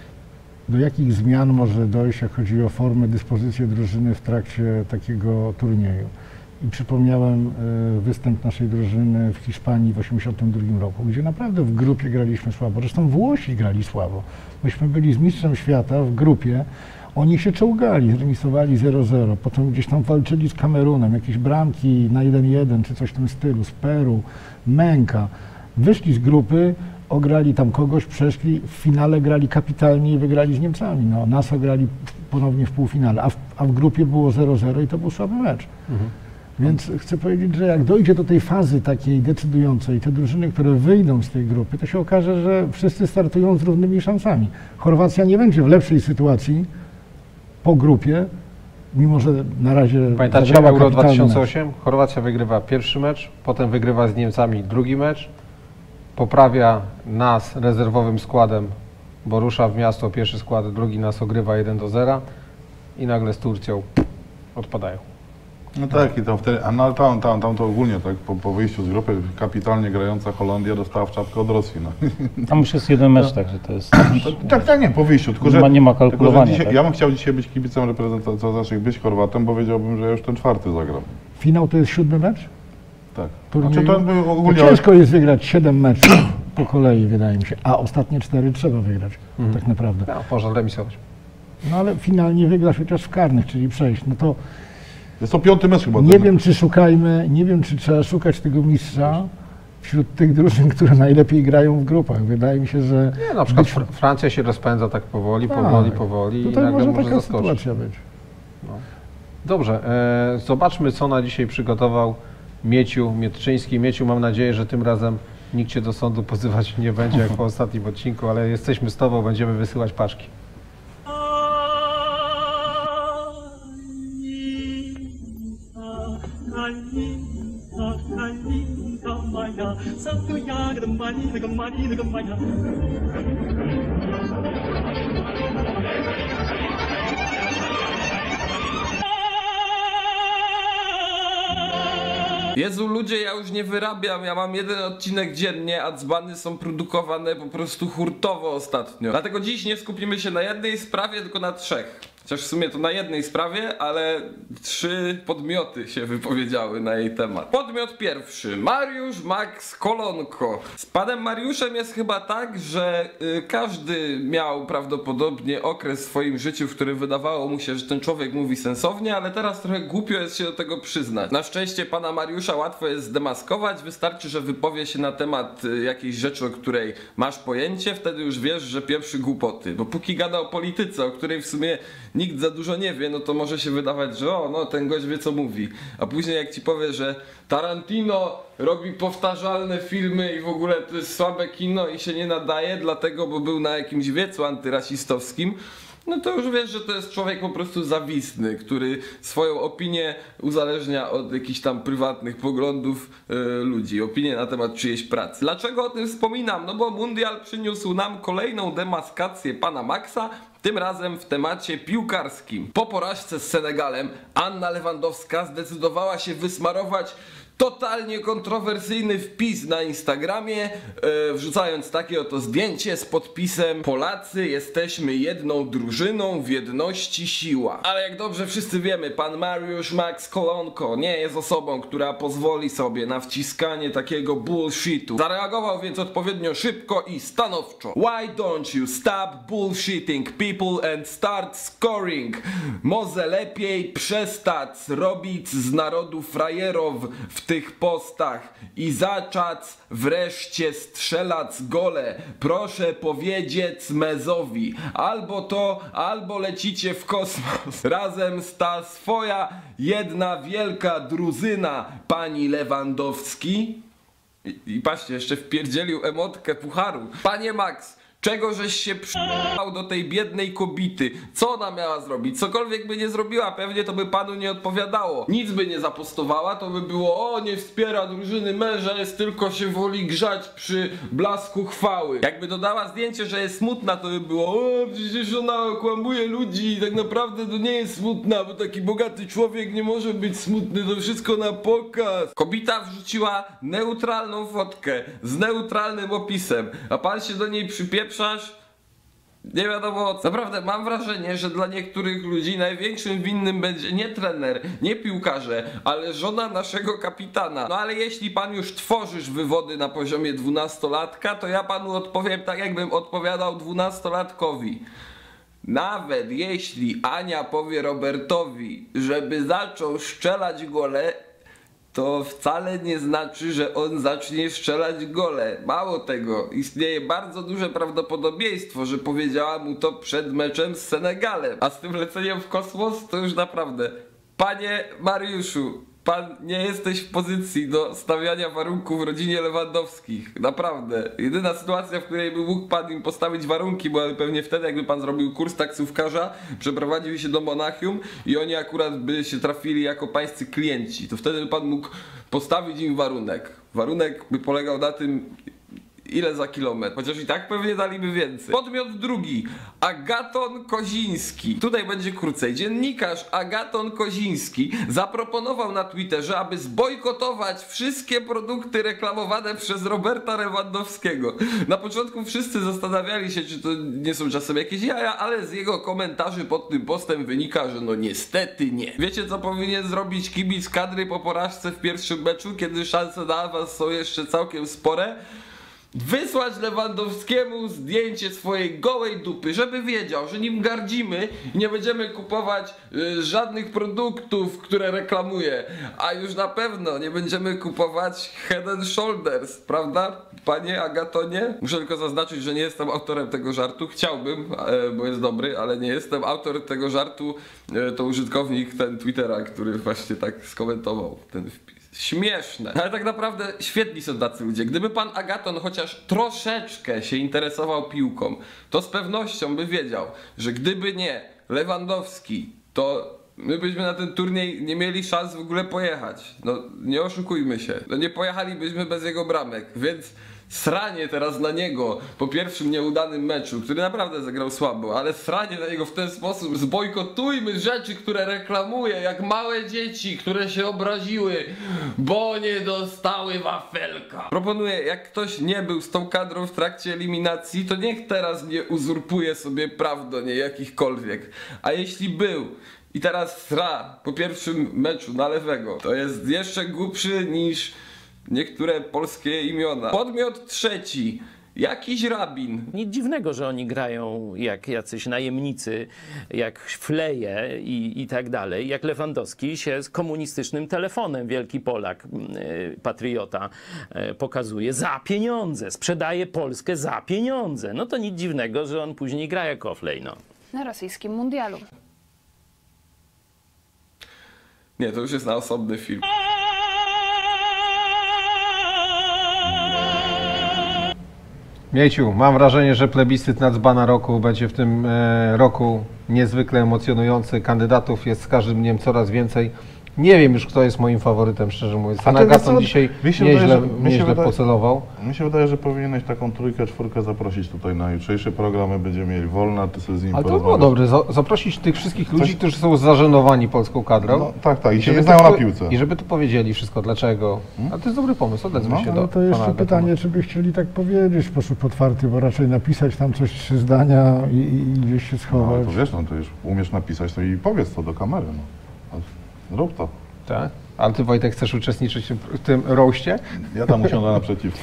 do jakich zmian może dojść, jak chodzi o formę, dyspozycję drużyny w trakcie takiego turnieju. I przypomniałem e, występ naszej drużyny w Hiszpanii w osiemdziesiątym drugim roku, gdzie naprawdę w grupie graliśmy słabo. Zresztą Włosi grali słabo. Myśmy byli z mistrzem świata w grupie, oni się czołgali, zremisowali zero zero, potem gdzieś tam walczyli z Kamerunem, jakieś bramki na jeden jeden czy coś w tym stylu, z Peru, Męka. Wyszli z grupy, ograli tam kogoś, przeszli, w finale grali kapitalnie i wygrali z Niemcami. No, nas ograli ponownie w półfinale, a w, a w grupie było zero zero i to był słaby mecz. Mhm. Więc chcę powiedzieć, że jak dojdzie do tej fazy takiej decydującej, te drużyny, które wyjdą z tej grupy, to się okaże, że wszyscy startują z równymi szansami. Chorwacja nie będzie w lepszej sytuacji po grupie, mimo że na razie Pamiętacie zagrała Euro kapitalny dwa tysiące mecz. osiem? Chorwacja wygrywa pierwszy mecz, potem wygrywa z Niemcami drugi mecz, poprawia nas rezerwowym składem, bo rusza w miasto pierwszy skład, drugi nas ogrywa jeden do zera i nagle z Turcją odpadają. No tak, i tam wtedy, a no, tam, tam, tam to ogólnie, tak, po, po wyjściu z grupy kapitalnie grająca Holandia dostała w czapkę od Rosji, no. Tam już jest jeden mecz, także to jest... Tak, tak, nie, po wyjściu, tylko Nie że, ma- nie ma tylko, że kalkulowania, dzisiaj, tak? ja bym chciał dzisiaj być kibicem reprezentacji, znaczy być Chorwatem, bo wiedziałbym, że ja już ten czwarty zagram. Finał to jest siódmy mecz? Tak. Turnieju? Znaczy to by No ogólnie... ciężko jest wygrać siedem meczów po kolei, wydaje mi się, a ostatnie cztery trzeba wygrać, Mhm. tak naprawdę. No, można remisować. No ale finalnie wygrać chociaż w karnych, czyli przejść. No to Jest to piąty mecz chyba. nie ten- wiem, czy szukajmy, nie wiem, czy trzeba szukać tego mistrza wśród tych drużyn, które najlepiej grają w grupach. Wydaje mi się, że Nie, na przykład być- Fr- Francja się rozpędza tak powoli, Tak. powoli, powoli i tutaj nagle może może taka zaskoczyć. sytuacja być. Dobrze, e, zobaczmy, co na dzisiaj przygotował Mieciu Mietczyński. Mieciu, mam nadzieję, że tym razem nikt Cię do sądu pozywać nie będzie, jak po ostatnim odcinku, ale jesteśmy z Tobą, będziemy wysyłać paczki. Satu ya gemani gemani gemani Jezu, ludzie, ja już nie wyrabiam, ja mam jeden odcinek dziennie, a dzbany są produkowane po prostu hurtowo ostatnio. Dlatego dziś nie skupimy się na jednej sprawie, tylko na trzech. Chociaż w sumie to na jednej sprawie, ale trzy podmioty się wypowiedziały na jej temat. Podmiot pierwszy, Mariusz Max Kolonko. Z panem Mariuszem jest chyba tak, że y, każdy miał prawdopodobnie okres w swoim życiu, w którym wydawało mu się, że ten człowiek mówi sensownie, ale teraz trochę głupio jest się do tego przyznać. Na szczęście pana Mariusza łatwo jest zdemaskować, wystarczy, że wypowie się na temat y, jakiejś rzeczy, o której masz pojęcie, wtedy już wiesz, że pieprzy głupoty. Bo póki gada o polityce, o której w sumie nikt za dużo nie wie, no to może się wydawać, że o, no ten gość wie co mówi. A później jak ci powie, że Tarantino robi powtarzalne filmy i w ogóle to jest słabe kino i się nie nadaje, dlatego, bo był na jakimś wiecu antyrasistowskim, no to już wiesz, że to jest człowiek po prostu zawistny, który swoją opinię uzależnia od jakichś tam prywatnych poglądów yy, ludzi, opinię na temat czyjejś pracy. Dlaczego o tym wspominam? No bo mundial przyniósł nam kolejną demaskację pana Maxa, tym razem w temacie piłkarskim. Po porażce z Senegalem Anna Lewandowska zdecydowała się wysmarować totalnie kontrowersyjny wpis na Instagramie, e, wrzucając takie oto zdjęcie z podpisem: Polacy jesteśmy jedną drużyną, w jedności siła. Ale jak dobrze wszyscy wiemy, pan Mariusz Max Kolonko nie jest osobą, która pozwoli sobie na wciskanie takiego bullshitu. Zareagował więc odpowiednio szybko i stanowczo: Why don't you stop bullshitting people and start scoring? Może lepiej przestać robić z narodu frajerów w tych postach i zacząć wreszcie strzelać gole. Proszę powiedzieć Mezowi, albo to, albo lecicie w kosmos razem z ta swoja jedna wielka drużyna, pani Lewandowski. I, i patrzcie, jeszcze wpierdzielił emotkę pucharu. Panie Max, czego żeś się przyjechał do tej biednej kobiety? Co ona miała zrobić? Cokolwiek by nie zrobiła, pewnie to by panu nie odpowiadało. Nic by nie zapostowała, to by było: o, nie wspiera drużyny męża, jest tylko się woli grzać przy blasku chwały. Jakby dodała zdjęcie, że jest smutna, to by było: o, przecież ona okłamuje ludzi i tak naprawdę to nie jest smutna, bo taki bogaty człowiek nie może być smutny, to wszystko na pokaz. Kobieta wrzuciła neutralną fotkę z neutralnym opisem, a pan się do niej przypieprza. Nie wiadomo. Naprawdę mam wrażenie, że dla niektórych ludzi największym winnym będzie nie trener, nie piłkarze, ale żona naszego kapitana. No ale jeśli pan już tworzysz wywody na poziomie dwunastolatka, to ja panu odpowiem tak, jakbym odpowiadał dwunastolatkowi. Nawet jeśli Ania powie Robertowi, żeby zaczął strzelać gole, to wcale nie znaczy, że on zacznie strzelać gole. Mało tego, istnieje bardzo duże prawdopodobieństwo, że powiedziała mu to przed meczem z Senegalem. A z tym leceniem w kosmos to już naprawdę. Panie Mariuszu, pan nie jesteś w pozycji do stawiania warunków w rodzinie Lewandowskich. Naprawdę. Jedyna sytuacja, w której by mógł pan im postawić warunki, byłaby pewnie wtedy, jakby pan zrobił kurs taksówkarza, przeprowadził się do Monachium i oni akurat by się trafili jako pańscy klienci. To wtedy by pan mógł postawić im warunek. Warunek by polegał na tym, ile za kilometr. Chociaż i tak pewnie daliby więcej. Podmiot drugi. Agaton Koziński. Tutaj będzie krócej. Dziennikarz Agaton Koziński zaproponował na Twitterze, aby zbojkotować wszystkie produkty reklamowane przez Roberta Lewandowskiego. Na początku wszyscy zastanawiali się, czy to nie są czasem jakieś jaja, ale z jego komentarzy pod tym postem wynika, że no niestety nie. Wiecie, co powinien zrobić kibic kadry po porażce w pierwszym meczu, kiedy szanse na awans są jeszcze całkiem spore? Wysłać Lewandowskiemu zdjęcie swojej gołej dupy, żeby wiedział, że nim gardzimy i nie będziemy kupować y, żadnych produktów, które reklamuje, a już na pewno nie będziemy kupować Head and Shoulders, prawda, panie Agatonie? Muszę tylko zaznaczyć, że nie jestem autorem tego żartu, chciałbym, e, bo jest dobry, ale nie jestem. Autor tego żartu e, to użytkownik ten Twittera, który właśnie tak skomentował ten wpis. Śmieszne. Ale tak naprawdę świetni są tacy ludzie. Gdyby pan Agaton chociaż troszeczkę się interesował piłką, to z pewnością by wiedział, że gdyby nie Lewandowski, to my byśmy na ten turniej nie mieli szans w ogóle pojechać. No nie oszukujmy się. No nie pojechalibyśmy bez jego bramek, więc sranie teraz na niego po pierwszym nieudanym meczu, który naprawdę zagrał słabo, ale sranie na niego w ten sposób: zbojkotujmy rzeczy, które reklamuje, jak małe dzieci, które się obraziły, bo nie dostały wafelka. Proponuję, jak ktoś nie był z tą kadrą w trakcie eliminacji, to niech teraz nie uzurpuje sobie praw do niej jakichkolwiek. A jeśli był i teraz sra po pierwszym meczu na lewego, to jest jeszcze głupszy niż niektóre polskie imiona. Podmiot trzeci. Jakiś rabin. Nic dziwnego, że oni grają jak jacyś najemnicy, jak fleje i, i tak dalej. Jak Lewandowski się z komunistycznym telefonem, wielki Polak, yy, patriota, yy, pokazuje za pieniądze. Sprzedaje Polskę za pieniądze. No to nic dziwnego, że on później gra jako flej, no. Na rosyjskim mundialu. Nie, to już jest na osobny film. Mieciu, mam wrażenie, że plebiscyt na dzbana roku będzie w tym e, roku niezwykle emocjonujący. Kandydatów jest z każdym dniem coraz więcej. Nie wiem już, kto jest moim faworytem, szczerze mówiąc. Ten Agaton dzisiaj nieźle, wydaje, nieźle wydaje, pocelował. Mi się wydaje, że powinieneś taką trójkę, czwórkę zaprosić tutaj na jutrzejszy program. My będziemy mieli wolne, ty sobie z nim Ale to było dobre, zaprosić tych wszystkich ludzi, Coś... którzy są zażenowani polską kadrą. No, tak, tak, i się żeby nie znają to, na piłce. I żeby tu powiedzieli wszystko, dlaczego. Hmm? A to jest dobry pomysł, odezwę no, się ale do to jeszcze pana pytanie, Agatona. czy by chcieli tak powiedzieć w sposób otwarty, bo raczej napisać tam coś, trzy zdania i, i gdzieś się No, schować. ale to wiesz, no to już umiesz napisać, to i powiedz to do kamery. No. Rób to. Tak? Ale ty, Wojtek, chcesz uczestniczyć w tym roście? Ja tam usiądę naprzeciwko.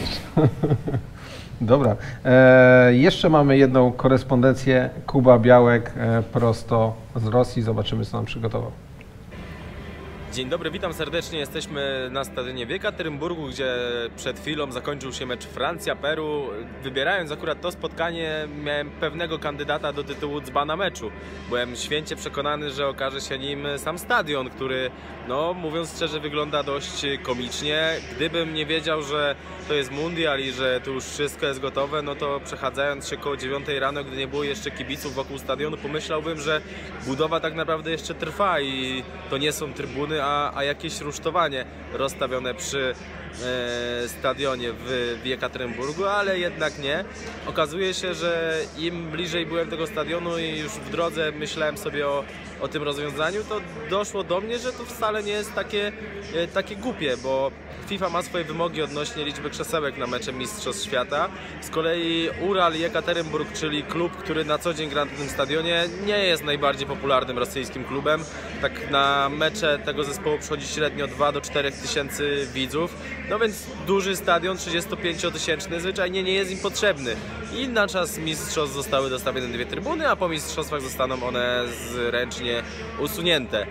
Dobra. E, jeszcze mamy jedną korespondencję. Kuba Białek e, prosto z Rosji. Zobaczymy, co nam przygotował. Dzień dobry, witam serdecznie. Jesteśmy na stadionie w Jekaterynburgu, gdzie przed chwilą zakończył się mecz Francja-Peru. Wybierając akurat to spotkanie, miałem pewnego kandydata do tytułu dzbana meczu. Byłem święcie przekonany, że okaże się nim sam stadion, który, no mówiąc szczerze, wygląda dość komicznie. Gdybym nie wiedział, że to jest mundial i że tu już wszystko jest gotowe, no to przechadzając się koło dziewiątej rano, gdy nie było jeszcze kibiców wokół stadionu, pomyślałbym, że budowa tak naprawdę jeszcze trwa i to nie są trybuny, A, a jakieś rusztowanie rozstawione przy e, stadionie w, w Jekaterynburgu, ale jednak nie. Okazuje się, że im bliżej byłem tego stadionu i już w drodze myślałem sobie o, o tym rozwiązaniu, to doszło do mnie, że to wcale nie jest takie, e, takie głupie, bo FIFA ma swoje wymogi odnośnie liczby krzesełek na mecze Mistrzostw Świata. Z kolei Ural Jekaterynburg, czyli klub, który na co dzień gra na tym stadionie, nie jest najbardziej popularnym rosyjskim klubem. Tak na mecze tego zespołu przychodzi średnio dwa do czterech tysięcy widzów. No więc duży stadion, trzydziestopięciotysięczny, zwyczajnie nie jest im potrzebny. I na czas mistrzostw zostały dostawione dwie trybuny, a po mistrzostwach zostaną one zręcznie usunięte.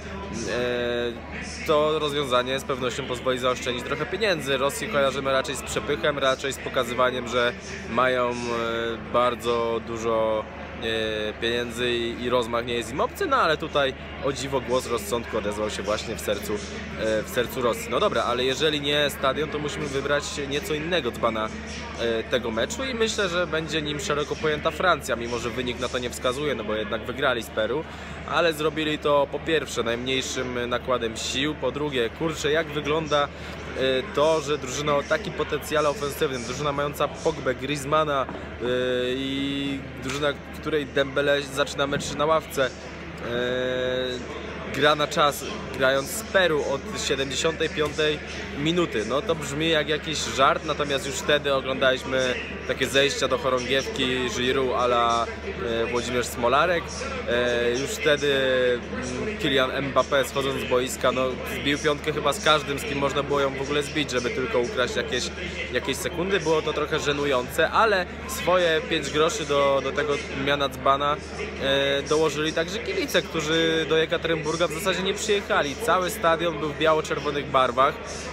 To rozwiązanie z pewnością pozwoli zaoszczędzić trochę pieniędzy. Rosję kojarzymy raczej z przepychem, raczej z pokazywaniem, że mają bardzo dużo pieniędzy i rozmach nie jest im obcy, no ale tutaj o dziwo głos rozsądku odezwał się właśnie w sercu, w sercu Rosji. No dobra, ale jeżeli nie stadion, to musimy wybrać nieco innego dzbana tego meczu i myślę, że będzie nim szeroko pojęta Francja, mimo że wynik na to nie wskazuje, no bo jednak wygrali z Peru, ale zrobili to po pierwsze najmniejszym nakładem sił, po drugie, kurczę, jak wygląda to, że drużyna o takim potencjale ofensywnym, drużyna mająca Pogbę, Griezmana yy, i drużyna, w której Dembele zaczyna mecz na ławce, yy, gra na czas, grając z Peru od siedemdziesiątej piątej minuty. No to brzmi jak jakiś żart, natomiast już wtedy oglądaliśmy takie zejścia do chorągiewki Giroud a la e, Włodzimierz Smolarek. E, już wtedy m, Kylian Mbappé, schodząc z boiska, no, zbił piątkę chyba z każdym, z kim można było ją w ogóle zbić, żeby tylko ukraść jakieś, jakieś sekundy. Było to trochę żenujące, ale swoje pięć groszy do, do tego miana dzbana e, dołożyli także kibice, którzy do Jekaterynburga w zasadzie nie przyjechali. Cały stadion był w biało-czerwonych barwach.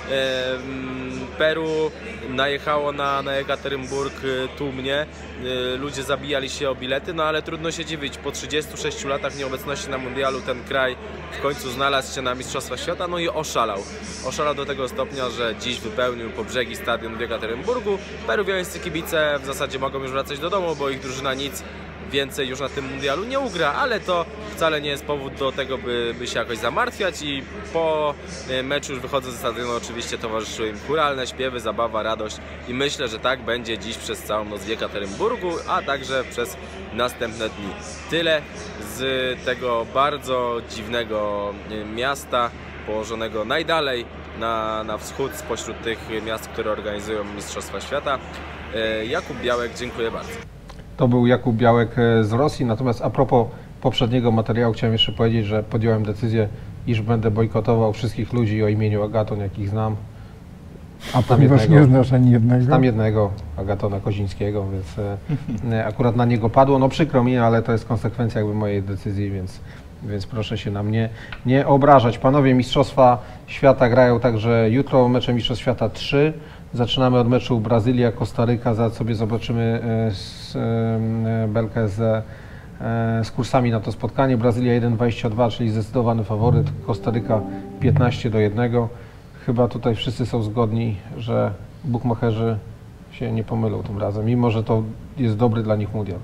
Peru najechało na, na Jekaterynburg tłumnie. Ludzie zabijali się o bilety, no ale trudno się dziwić. Po trzydziestu sześciu latach nieobecności na mundialu ten kraj w końcu znalazł się na Mistrzostwach Świata, no i oszalał. Oszalał do tego stopnia, że dziś wypełnił po brzegi stadion w Jekaterynburgu. Peruwiańscy kibice w zasadzie mogą już wracać do domu, bo ich drużyna nic więcej już na tym mundialu nie ugra, ale to wcale nie jest powód do tego, by, by się jakoś zamartwiać i po meczu już wychodząc ze stadionu oczywiście towarzyszyły im chóralne śpiewy, zabawa, radość i myślę, że tak będzie dziś przez całą noc w Jekaterynburgu, a także przez następne dni. Tyle z tego bardzo dziwnego miasta, położonego najdalej na, na wschód spośród tych miast, które organizują Mistrzostwa Świata. Jakub Białek, dziękuję bardzo. To był Jakub Białek z Rosji, natomiast a propos poprzedniego materiału chciałem jeszcze powiedzieć, że podjąłem decyzję, iż będę bojkotował wszystkich ludzi o imieniu Agaton, jakich znam. A ponieważ jednego, nie znasz ani jednego? Znam jednego, Agatona Kozińskiego, więc e, akurat na niego padło. No przykro mi, ale to jest konsekwencja jakby mojej decyzji, więc, więc proszę się na mnie nie obrażać. Panowie, Mistrzostwa Świata grają także jutro, mecze Mistrzostw Świata trzy. Zaczynamy od meczu Brazylia-Kostaryka, zaraz sobie zobaczymy z, belkę z, z kursami na to spotkanie. Brazylia jeden dwadzieścia dwa, czyli zdecydowany faworyt, Kostaryka piętnaście do jednego. Chyba tutaj wszyscy są zgodni, że bukmacherzy się nie pomylą tym razem, mimo że to jest dobry dla nich mundial.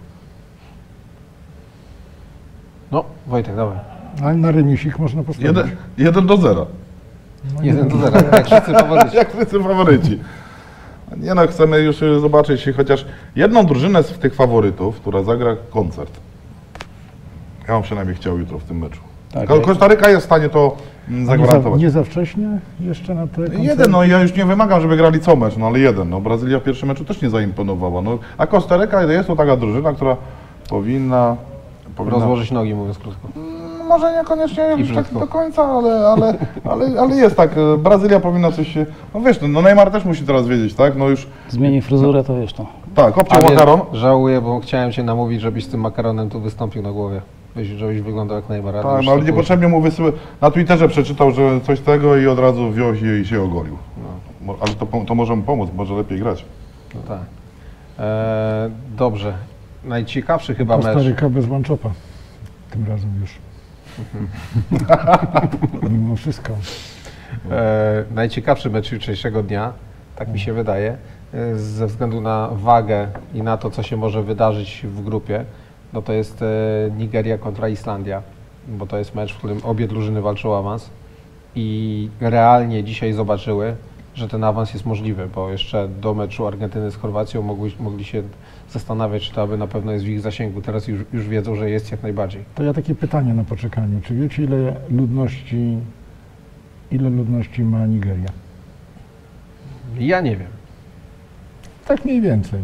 No, Wojtek, dawaj. Ale na remisik można postawić. Jeden, jeden do zera. No Jeden do zera, jak wszyscy faworyci. Jak wszyscy faworyci. Nie no, chcemy już zobaczyć chociaż jedną drużynę z tych faworytów, która zagra koncert. Ja bym przynajmniej chciał jutro w tym meczu. Tak, Ko- Kostaryka jest w stanie to mm, nie, za, zagwarantować. nie za wcześnie jeszcze na te koncerty? Jeden, no ja już nie wymagam, żeby grali co mecz, no ale jeden. No Brazylia w pierwszym meczu też nie zaimponowała. No, a Kostaryka jest to taka drużyna, która powinna... powinna Rozłożyć nogi, mówiąc krótko. Mm, Może niekoniecznie I już tak brzydko. do końca, ale, ale, ale, ale jest tak. e, Brazylia powinna coś się... No wiesz, no Neymar też musi teraz wiedzieć, tak? No już... Zmieni fryzurę, to wiesz to. Tak, obciął Ale makaron. żałuję, bo chciałem cię namówić, żebyś z tym makaronem tu wystąpił na głowie. Żebyś, żebyś wyglądał jak Neymar. Tak, no, ale niepotrzebnie mu wysyły. Na Twitterze przeczytał, że coś tego i od razu wziął się i się ogolił. No. Ale to, to może mu pomóc, może lepiej grać. No tak. E, dobrze. Najciekawszy chyba mecz. Kostaryka bez one-chopa. Tym razem już. Mimo wszystko. E, najciekawszy mecz jutrzejszego dnia, tak mi się wydaje, e, ze względu na wagę i na to, co się może wydarzyć w grupie, no to jest e, Nigeria kontra Islandia, bo to jest mecz, w którym obie drużyny walczą o awans i realnie dzisiaj zobaczyły, że ten awans jest możliwy, bo jeszcze do meczu Argentyny z Chorwacją mogli, mogli się zastanawiać, czy to aby na pewno jest w ich zasięgu. Teraz już, już wiedzą, że jest jak najbardziej. To ja takie pytanie na poczekaniu. Czy wiecie, ile ludności, ile ludności ma Nigeria? Ja nie wiem, Tak mniej więcej.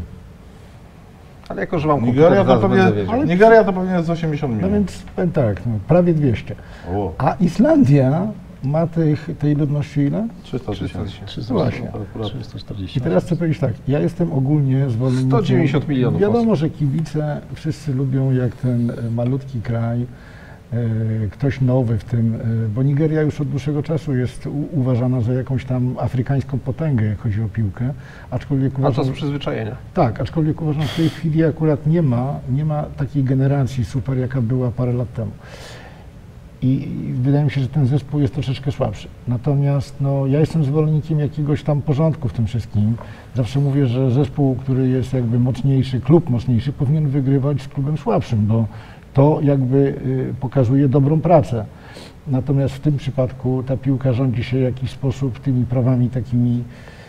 ale jako, że mam Nigeria komputer, to, zaraz będę pewnie, wiedział. Nigeria to pewnie jest osiemdziesiąt No milionów. więc powiem tak, no, prawie dwieście. O, A Islandia ma tych, tej ludności ile? trzysta tysięcy. trzysta Właśnie. trzysta czterdzieści. I teraz chcę powiedzieć tak, ja jestem ogólnie zwolennikiem... sto dziewięćdziesiąt milionów Wiadomo, osób. że kibice wszyscy lubią, jak ten e, malutki kraj, e, ktoś nowy w tym, e, bo Nigeria już od dłuższego czasu jest u, uważana za jakąś tam afrykańską potęgę, jak chodzi o piłkę, aczkolwiek A to uważam, są przyzwyczajenia. tak, aczkolwiek uważam, że w tej chwili akurat nie ma, nie ma takiej generacji super, jaka była parę lat temu. I i wydaje mi się, że ten zespół jest troszeczkę słabszy. Natomiast no, ja jestem zwolennikiem jakiegoś tam porządku w tym wszystkim. Zawsze mówię, że zespół, który jest jakby mocniejszy, klub mocniejszy, powinien wygrywać z klubem słabszym, bo to jakby y, pokazuje dobrą pracę. Natomiast w tym przypadku ta piłka rządzi się w jakiś sposób tymi prawami takimi,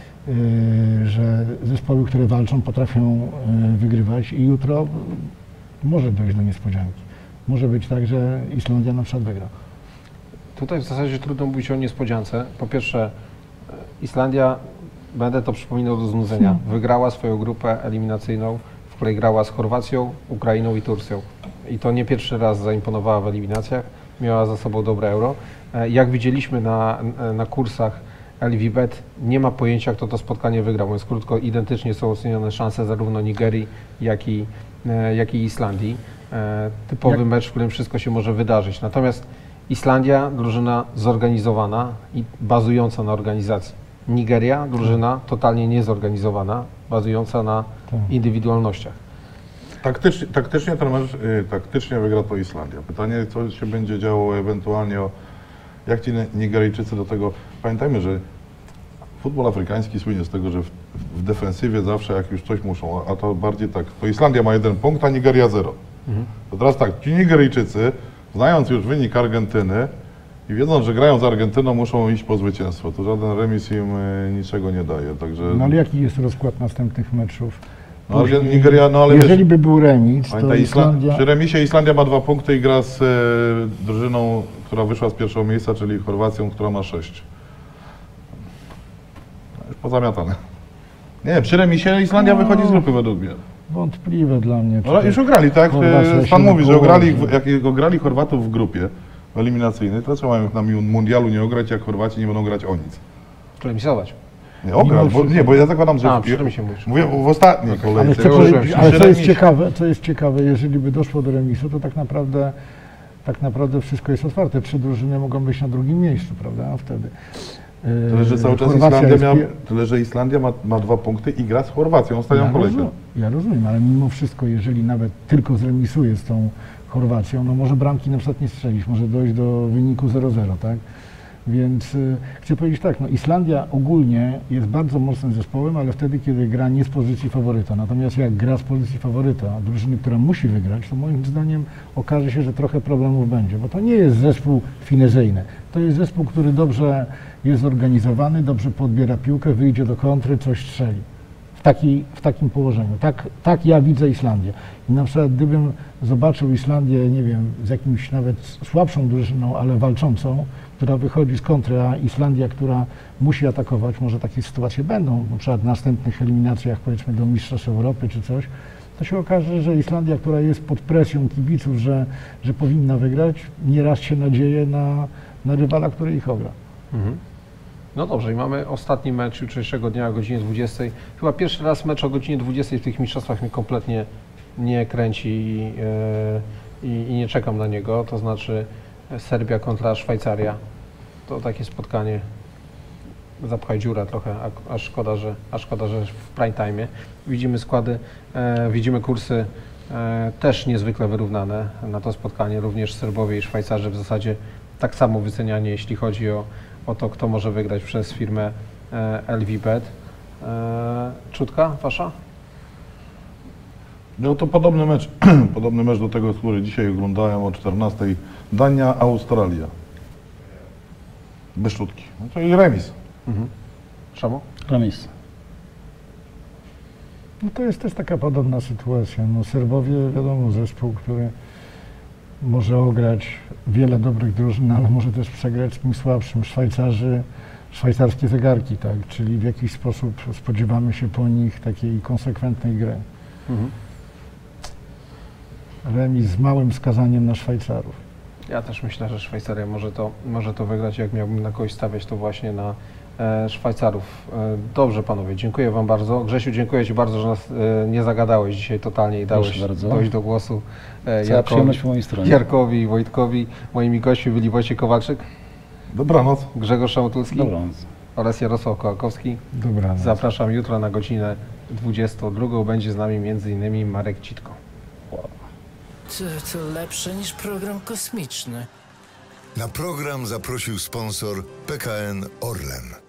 y, że zespoły, które walczą, potrafią y, wygrywać i jutro może dojść do niespodzianki. Może być tak, że Islandia na przykład wygra. Tutaj w zasadzie trudno mówić o niespodziance. Po pierwsze, e, Islandia, będę to przypominał do znudzenia, wygrała swoją grupę eliminacyjną, w której grała z Chorwacją, Ukrainą i Turcją. I to nie pierwszy raz zaimponowała w eliminacjach, miała za sobą dobre euro. E, Jak widzieliśmy na, na kursach L V Bet, nie ma pojęcia, kto to spotkanie wygrał. Mówiąc krótko, identycznie są ocenione szanse zarówno Nigerii, jak i, e, jak i Islandii. E, typowy Jak- mecz, w którym wszystko się może wydarzyć. Natomiast Islandia, drużyna zorganizowana i bazująca na organizacji. Nigeria, drużyna totalnie niezorganizowana, bazująca na Tak. indywidualnościach. Taktycznie, taktycznie ten mecz, y, taktycznie wygra to Islandia. Pytanie, co się będzie działo ewentualnie, o, jak ci Nigeryjczycy do tego... Pamiętajmy, że futbol afrykański słynie z tego, że w, w defensywie zawsze jak już coś muszą, a to bardziej tak, to Islandia ma jeden punkt, a Nigeria zero. Mhm. To teraz tak, ci Nigeryjczycy, znając już wynik Argentyny i wiedząc, że grają z Argentyną, muszą iść po zwycięstwo. To żaden remis im y, niczego nie daje, także... No ale jaki jest rozkład następnych meczów? No, ale Później, Nigeria, no ale jeżeli wiesz, by był remis, to pamiętaj, Isla- Islandia... przy remisie Islandia ma dwa punkty i gra z e, drużyną, która wyszła z pierwszego miejsca, czyli Chorwacją, która ma sześć. No, już pozamiatane. Nie, przy remisie Islandia No. wychodzi z grupy według mnie. Wątpliwe dla mnie. No, już ograli, tak? Chorwacja E, się Pan mówi, że nakoło, ograli, że- jak ograli Chorwatów w grupie eliminacyjnej, to dlaczego mają na mundialu nie ograć, jak Chorwaci nie będą grać o nic? Remisować. Nie, ograć, bo, nie, bo ja zakładam, że A, w, przy remisie mówisz. mówię w ostatniej Ale, kolejce. chcę użyłem powiedzieć, się. ale Przy co jest remisie. ciekawe, co jest ciekawe, jeżeli by doszło do remisu, to tak naprawdę, tak naprawdę wszystko jest otwarte. Trzy drużyny mogą być na drugim miejscu, prawda? Wtedy. Yy, Tyle, że cały czas Chorwacja Islandia, jest miała, pie- tyle, że Islandia ma, ma dwa punkty i gra z Chorwacją, ostatnią ja, kolejkę. rozumiem, ja rozumiem, ale mimo wszystko, jeżeli nawet tylko zremisuje z tą Chorwacją, no może bramki na przykład nie strzelić, może dojść do wyniku zero zero, tak? Więc y, chcę powiedzieć tak, no Islandia ogólnie jest bardzo mocnym zespołem, ale wtedy, kiedy gra nie z pozycji faworyta. Natomiast jak gra z pozycji faworyta, drużyny, która musi wygrać, to moim zdaniem okaże się, że trochę problemów będzie, bo to nie jest zespół finezyjny. To jest zespół, który dobrze jest zorganizowany, dobrze podbiera piłkę, wyjdzie do kontry, coś strzeli. W, taki, w takim położeniu. Tak, tak ja widzę Islandię. I na przykład gdybym zobaczył Islandię, nie wiem, z jakimś nawet słabszą drużyną, ale walczącą, która wychodzi z kontry, a Islandia, która musi atakować, może takie sytuacje będą, na przykład w następnych eliminacjach, powiedzmy do Mistrzostw Europy czy coś, to się okaże, że Islandia, która jest pod presją kibiców, że, że powinna wygrać, nieraz się nadzieje na, na rywala, który ich ogra. Mhm. No dobrze, i mamy ostatni mecz jutrzejszego dnia o godzinie dwudziestej. Chyba pierwszy raz mecz o godzinie dwudziestej w tych mistrzostwach mnie kompletnie nie kręci i, yy, i, i nie czekam na niego. To znaczy Serbia kontra Szwajcaria. To takie spotkanie zapchaj dziura trochę, a, a, szkoda, że, a szkoda, że w prime time. Widzimy składy, e, widzimy kursy e, też niezwykle wyrównane na to spotkanie. Również Serbowie i Szwajcarzy w zasadzie tak samo wyceniani, jeśli chodzi o o to, kto może wygrać przez firmę L V Bet. Czutka wasza? No to podobny mecz, podobny mecz do tego, który dzisiaj oglądałem o czternastej. Dania, Australia. Bez szutki. No to i remis. Mhm. Szamo? Remis. No to jest też taka podobna sytuacja. No Serbowie, wiadomo, zespół, który może ograć wiele dobrych drużyn, ale może też przegrać z kimś słabszym. Szwajcarzy, szwajcarskie zegarki, tak, czyli w jakiś sposób spodziewamy się po nich takiej konsekwentnej gry. Mhm. Remis z małym wskazaniem na Szwajcarów. Ja też myślę, że Szwajcaria może to, może to wygrać. Jak miałbym na kogoś stawiać, to właśnie na e, Szwajcarów. E, dobrze panowie, dziękuję wam bardzo. Grzesiu, dziękuję ci bardzo, że nas e, nie zagadałeś dzisiaj totalnie i dałeś dojść do głosu e, Jarkowi, po mojej stronie. Jarkowi i Wojtkowi. Moimi gośćmi byli Wojciech Kowalczyk. Dobranoc. Grzegorz Szamotulski. Dobranoc. Oraz Jarosław Kołakowski. Dobranoc. Zapraszam jutro na godzinę dwudziestą drugą. Będzie z nami między innymi Marek Citko. To, to lepsze niż program kosmiczny. Na program zaprosił sponsor P K N Orlen.